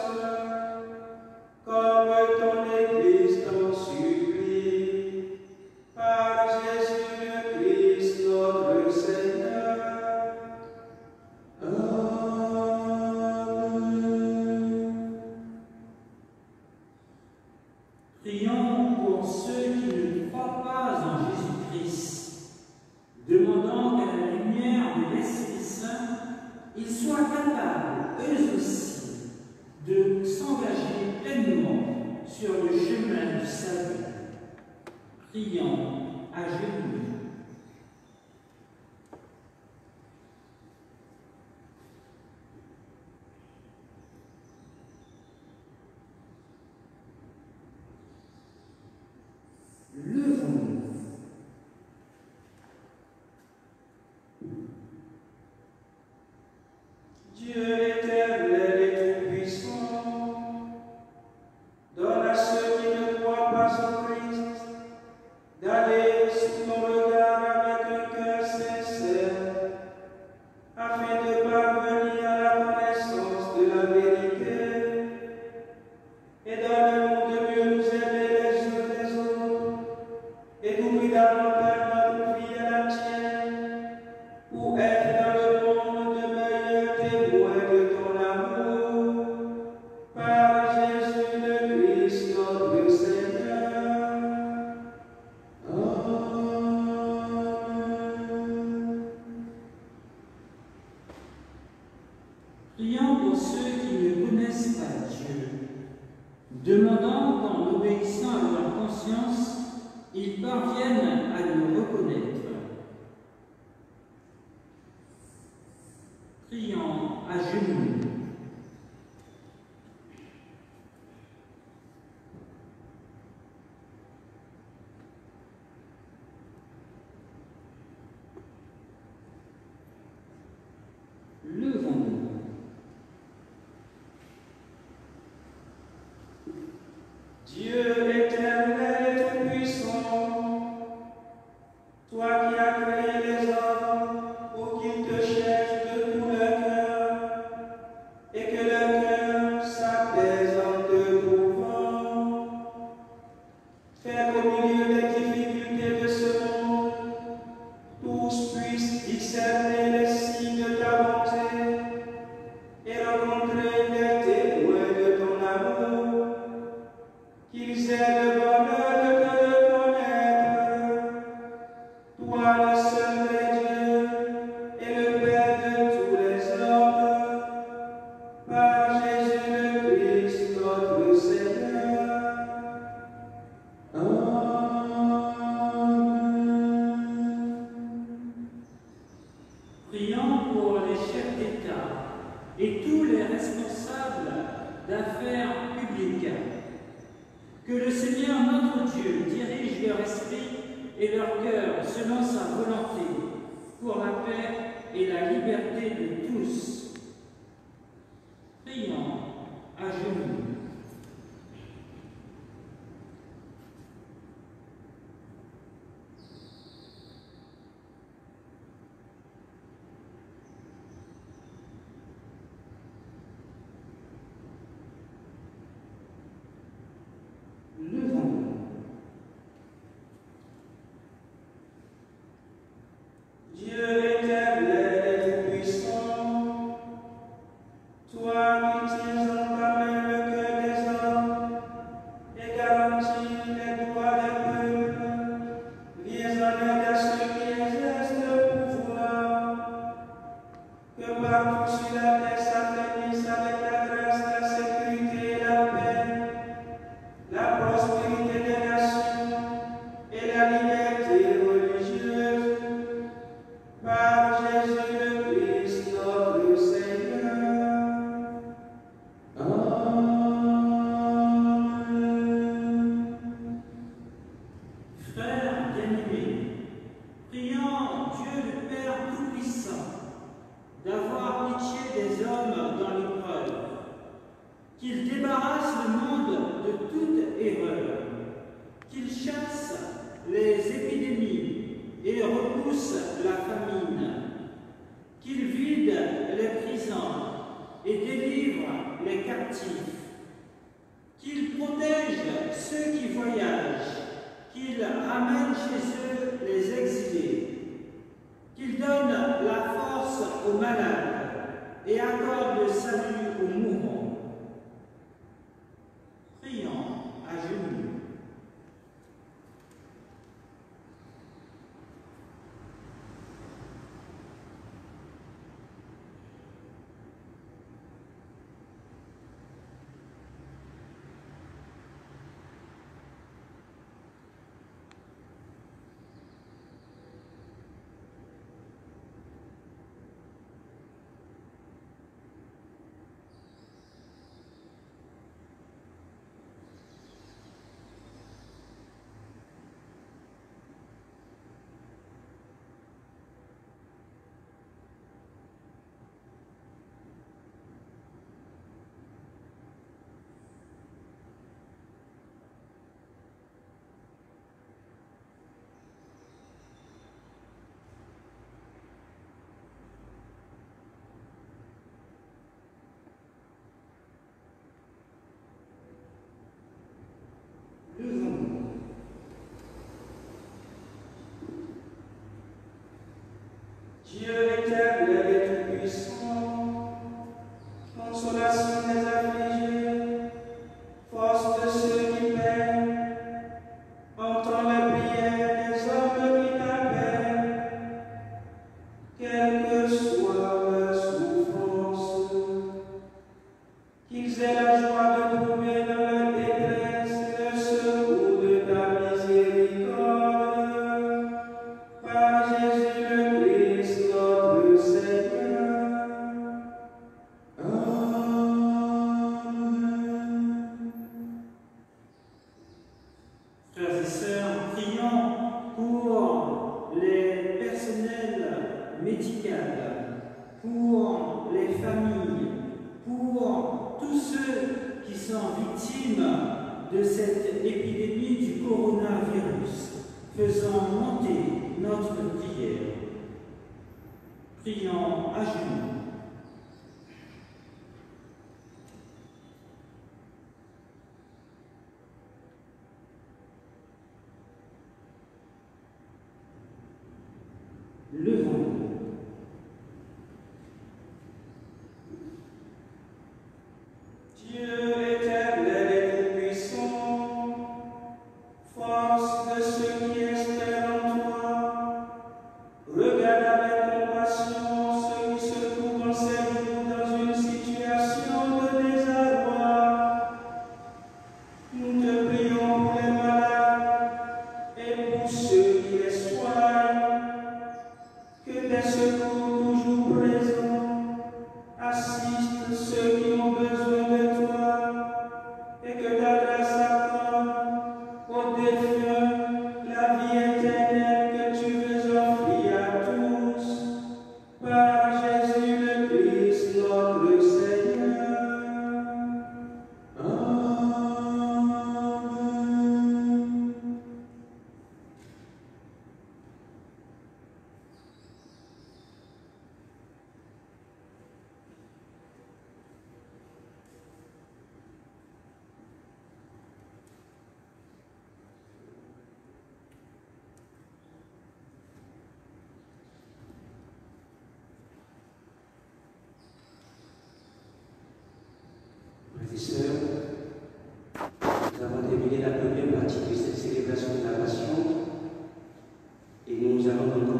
comme ton Église t'en supplie, par Jésus le Christ notre Seigneur. Amen. Prions pour ceux qui ne croient pas en Jésus-Christ, demandant qu'à la lumière de l'Esprit Saint, ils soient capables, eux aussi, de s'engager pleinement sur le chemin du salut. Prions à genoux. Levons-nous. Dieu éternel et tout-puissant, donne à ceux qui ne croient pas en Christ d'aller sous ton regard avec un cœur sincère, afin de parvenir à la connaissance de la vérité, et donne-nous de mieux nous aimer les uns les autres, et d'ouvrir davantage notre vie à la tienne, pour être dans le monde de meilleurs témoins de ton amour, par Jésus le Christ notre Seigneur. Amen. Prions pour ceux qui ne connaissent pas Dieu, demandant qu'en obéissant à leur conscience, ils parviennent à le reconnaître. Prions à genoux. Levons-nous. Dieu éternel et tout-puissant, toi qui as créé les hommes pour qu'ils te cherchent de tout leur cœur, et que leur cœur s'apaise en te trouvant, fais qu'au milieu des difficultés de ce monde, tous puissent discerner les signes de ta bonté et rencontrer les témoins de ton amour, Toi le seul vrai Dieu et le Père de tous les hommes, par Jésus le Christ, notre Seigneur. Prions pour les chefs d'État et tous les responsables d'affaires publiques. Que le Seigneur notre Dieu dirige leur esprit et leur cœur selon sa volonté, pour la paix et la liberté de tous. Prions à genoux. Levons-nous. Dieu éternel et tout-puissant, toi qui tiens en ta main le cœur des hommes et garantis les droits des peuples, viens en aide à ceux qui exercent le pouvoir, que partout sur la terre s'affaiblisse avec ta grâce, la sécurité et la paix, la prospérité des nations et la liberté religieuse, par Jésus le Christ, notre Seigneur. Frères bien-aimés, prions Dieu le Père Tout-Puissant d'avoir pitié des hommes dans l'épreuve, qu'il débarrasse le monde de toute erreur, qu'il chasse les épidémies et repousse la famine, qu'il vide les prisons et délivre les captifs, qu'il protège ceux qui voyagent, qu'il ramène chez eux les exilés, qu'il donne la force aux malades et accorde le salut aux mourants. Prions à genoux. Levons-nous. Dieu éternel et tout-puissant, consolation des affligés, force de ceux qui peinent, entends les prières des hommes qui t'appellent, quelle que soit leur souffrance, qu'ils aient la joie de trouver dans leur détresse le secours de ta miséricorde, par Jésus le Christ, notre Seigneur. Frères et sœurs, prions pour les personnels médicaux, pour les familles, pour tous ceux qui sont victimes de cette épidémie du coronavirus. Faisons monter notre prière. Prions à genoux. Levons-nous. Dieu éternel et tout-puissant, force de ceux qui espèrent en toi,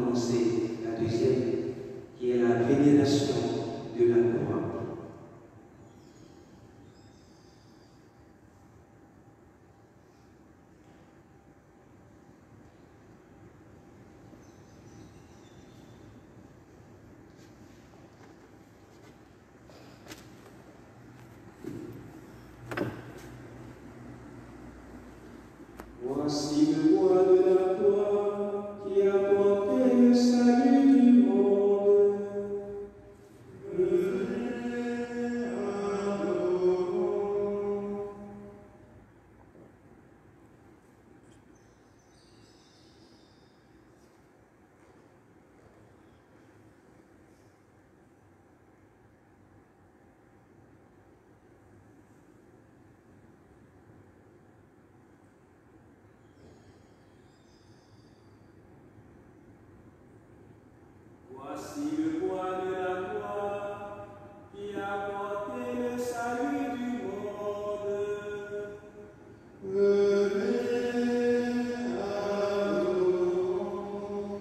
commencer la deuxième, qui est la vénération de la croix. Voici le bois de la croix qui a porté le salut du monde. Venez, adorons. Voici le bois de la croix qui a porté le salut du monde. Venez, adorons.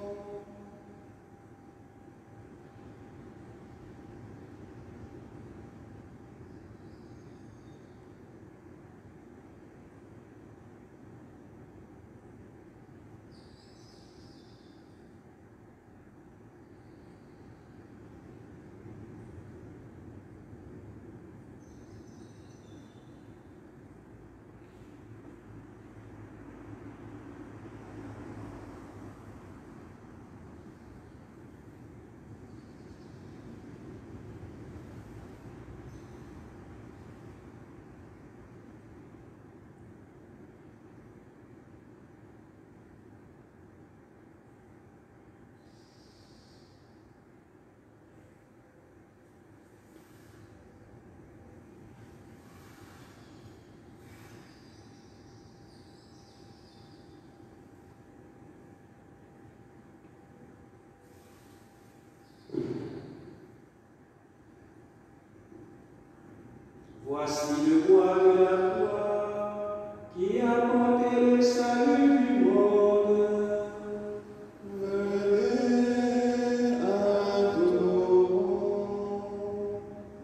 Voici le bois de la croix qui a porté le salut du monde. Venez, adorons.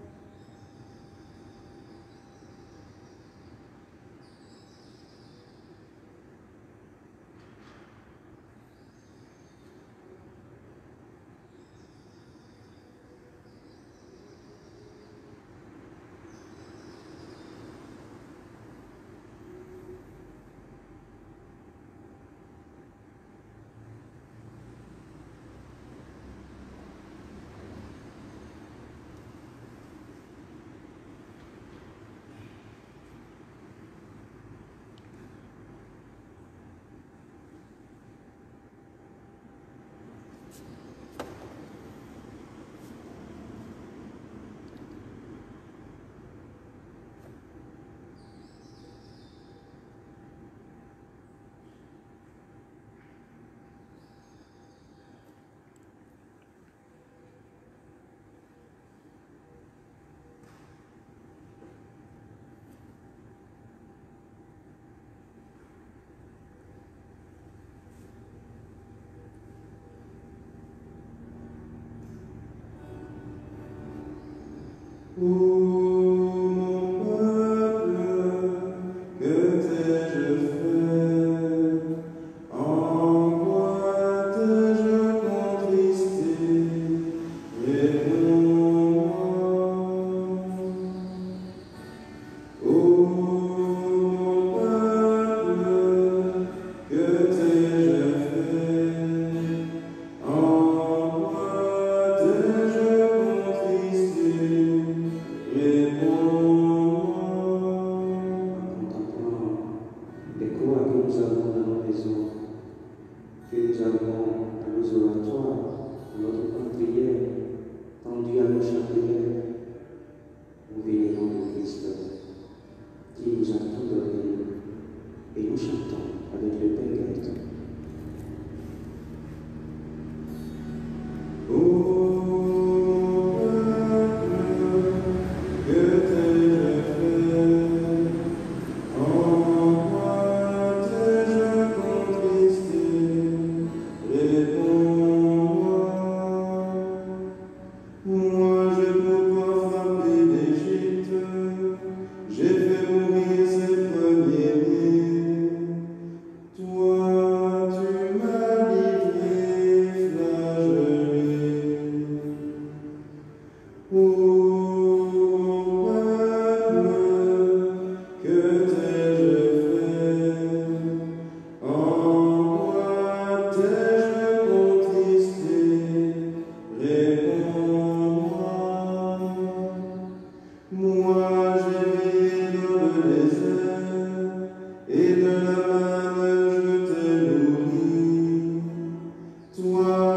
Ô mon peuple, que t'ai-je fait? En quoi t'ai-je contristé? Réponds-moi. Ô mon peuple, que t'ai-je fait? En quoi t'ai-je contristé?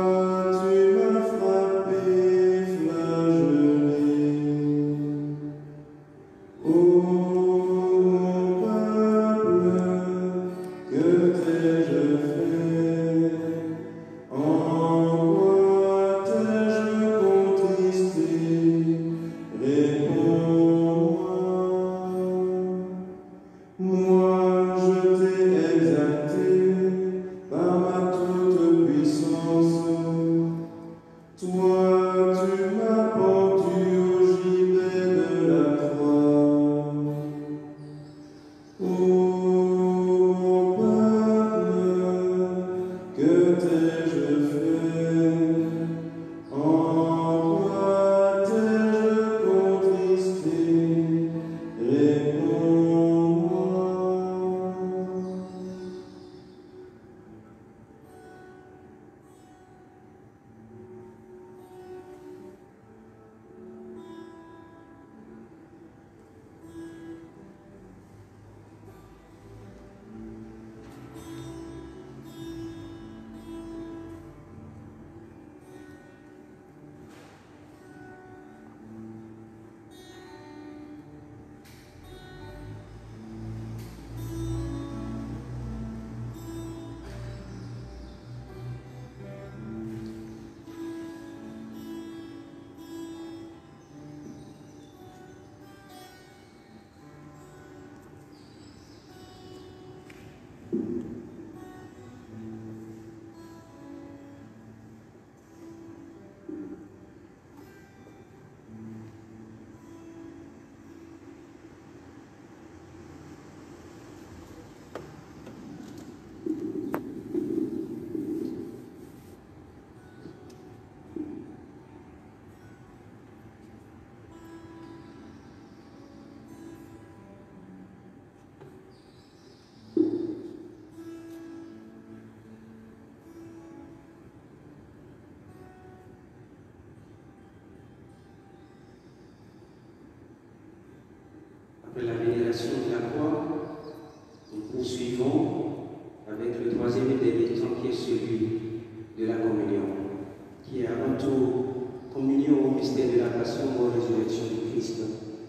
Après la vénération de la croix, nous poursuivons avec le troisième et dernier temps qui est celui de la communion, qui est avant tout communion au mystère de la passion, mort et résurrection du Christ.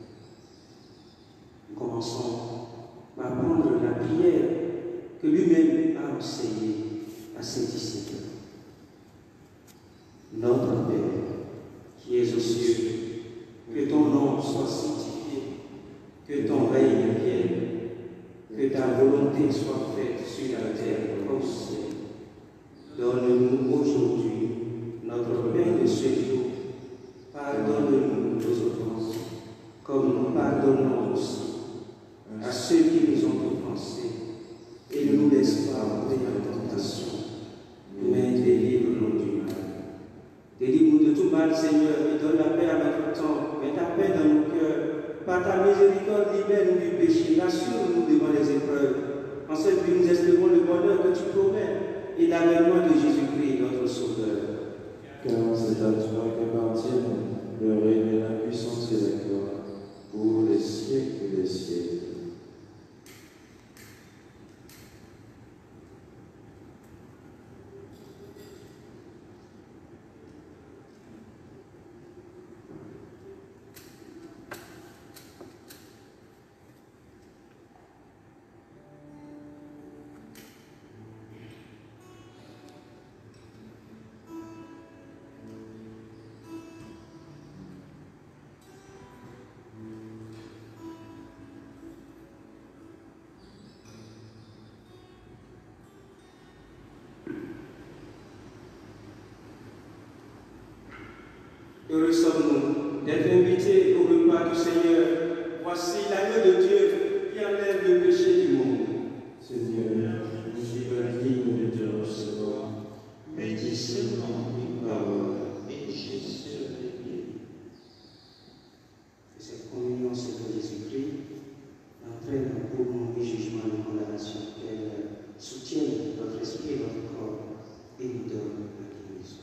Nous commençons par prendre la prière que lui-même a enseignée à ses disciples. Notre Père, qui es aux cieux, que ton nom soit sanctifié, que ton règne vienne, que ta volonté soit faite sur la terre comme au ciel. Donne-nous aujourd'hui notre pain de ce jour. Pardonne-nous nos offenses, comme nous pardonnons aussi à ceux qui nous ont offensés. Et ne nous laisse pas entrer en tentation, mais délivre-nous du mal. Délivre-nous de tout mal, Seigneur, et donne la paix à notre temps. Mets ta paix dans nos cœurs. Par ta miséricorde, libère-nous du péché. Rassure-nous devant les épreuves. En cette vie, nous espérons le bonheur que tu promets et l'avènement de Jésus-Christ, notre Sauveur. Car c'est à toi qu'appartiennent le règne et la puissance et la gloire pour les siècles des siècles. Heureux sommes-nous d'être invités au repas du Seigneur. Voici l'agneau de Dieu qui enlève le péché du monde. Seigneur, je ne suis pas digne de te recevoir, mais dis seulement une parole et je serai guéri. Que cette communion, Seigneur Jésus-Christ, entraîne pour nous le jugement et la condamnation, qu'elle soutienne notre esprit et notre corps et nous donne la guérison.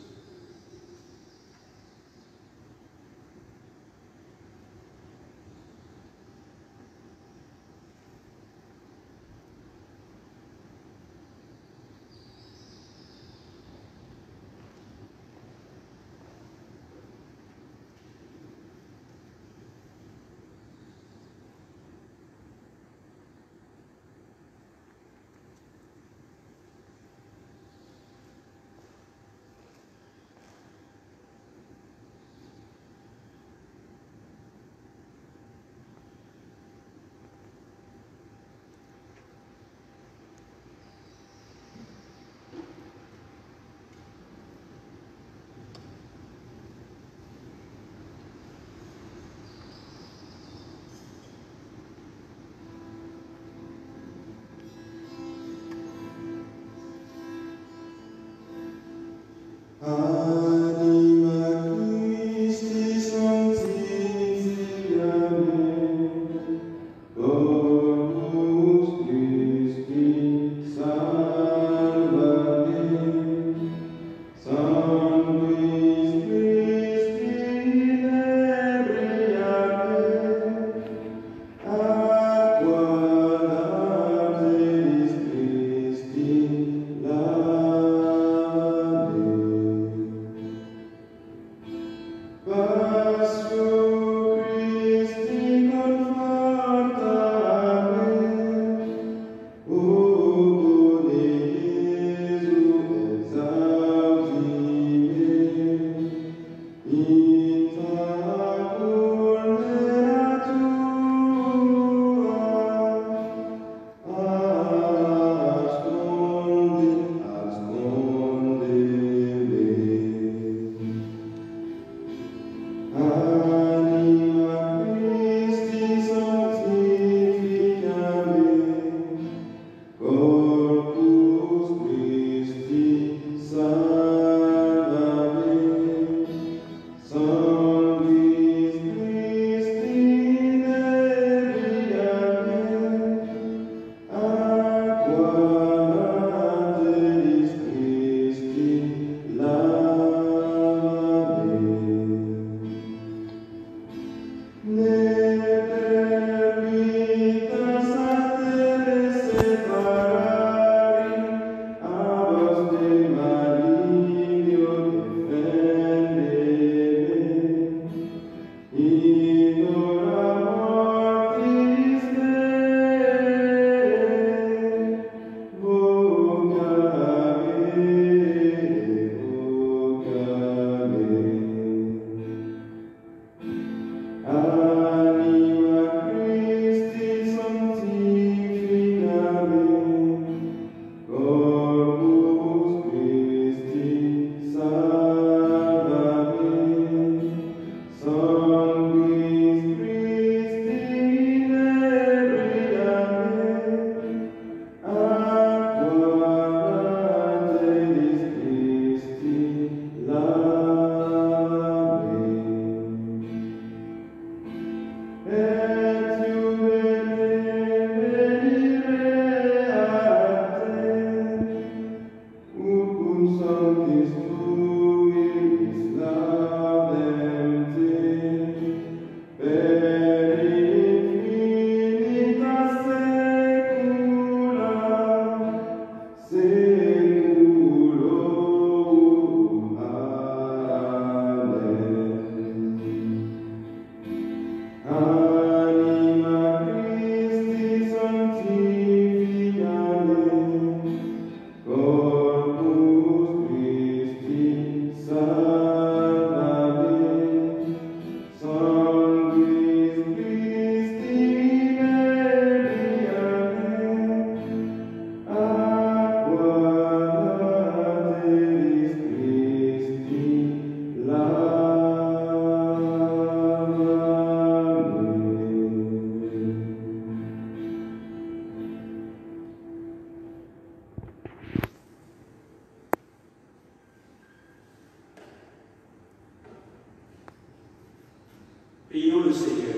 Prions le Seigneur.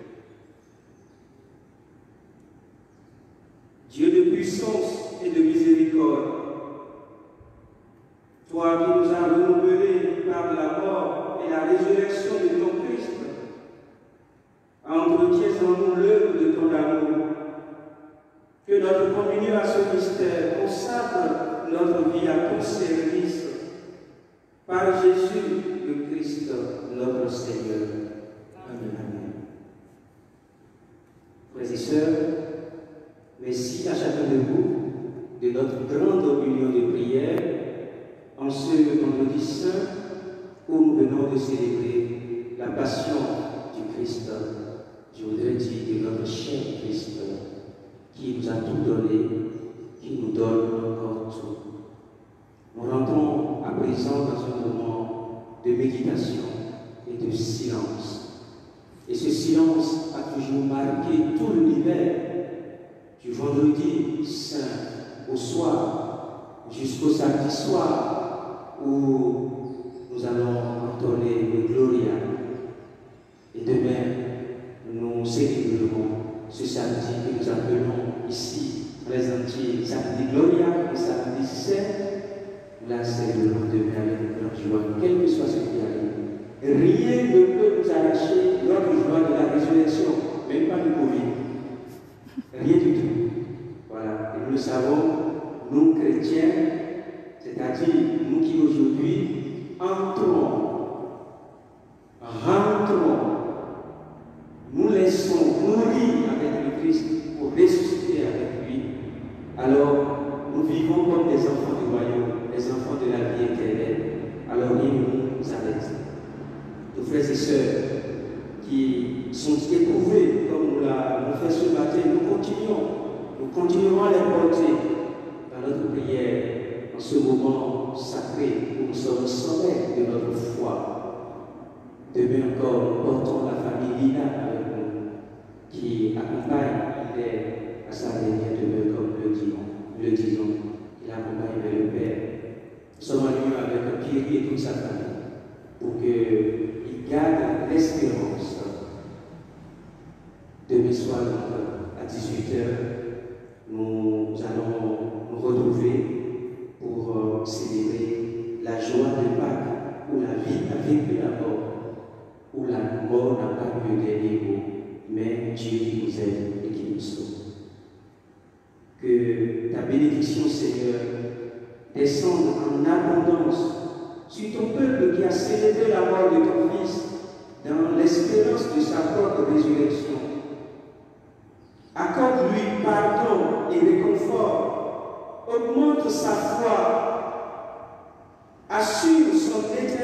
Dieu de puissance et de miséricorde, toi qui nous as renouvelés par la mort et la résurrection de ton Christ, entretiens en nous l'œuvre de ton amour. Que notre communion à ce mystère consacre notre vie à ton service. Par Jésus le Christ, notre Seigneur. Amen. Amen. Frères et sœurs, merci à chacun de vous de notre grande union de prière en ce vendredi saint où nous venons de célébrer la passion du Christ. Je voudrais dire de notre cher Christ qui nous a tout donné, qui nous donne encore tout. Nous rentrons à présent dans un moment de méditation et de silence. Et ce silence a toujours marqué tout l'univers, du vendredi saint au soir, jusqu'au samedi soir, où quel que soit ce qui arrive. Rien ne peut nous arracher notre joie de la résurrection, même pas le Covid. Rien du tout. Voilà, et nous le savons, nous chrétiens, c'est-à-dire nous qui aujourd'hui entrons, rentrons, nous laissons mourir avec le Christ pour ressusciter avec lui, alors nous vivons comme des enfants du royaume, des enfants de la vie éternelle. Alors il nous arrête. Nos frères et sœurs qui sont éprouvés, comme nous l'avons fait ce matin, nous continuons, nous continuerons à les porter dans notre prière, en ce moment sacré où nous sommes au sommet de notre foi. Demain encore, nous portons la famille Lina avec nous, qui accompagne l'idée à sa dernière demeure, comme nous le disons. Nous le disons, il accompagne vers le Père. Nous sommes en union avec Pierre et toute sa famille, pour qu'il garde l'espérance. Demain soir, à dix-huit heures, nous allons nous retrouver pour euh, célébrer la joie de Pâques, où la vie a vécu la mort, où la mort n'a pas eu le dernier mot, mais Dieu qui nous aime et qui nous sauve. Que ta bénédiction, Seigneur, descende en abondance sur ton peuple qui a célébré la mort de ton Fils dans l'espérance de sa propre résurrection. Accorde-lui pardon et réconfort, augmente sa foi, assure son éternel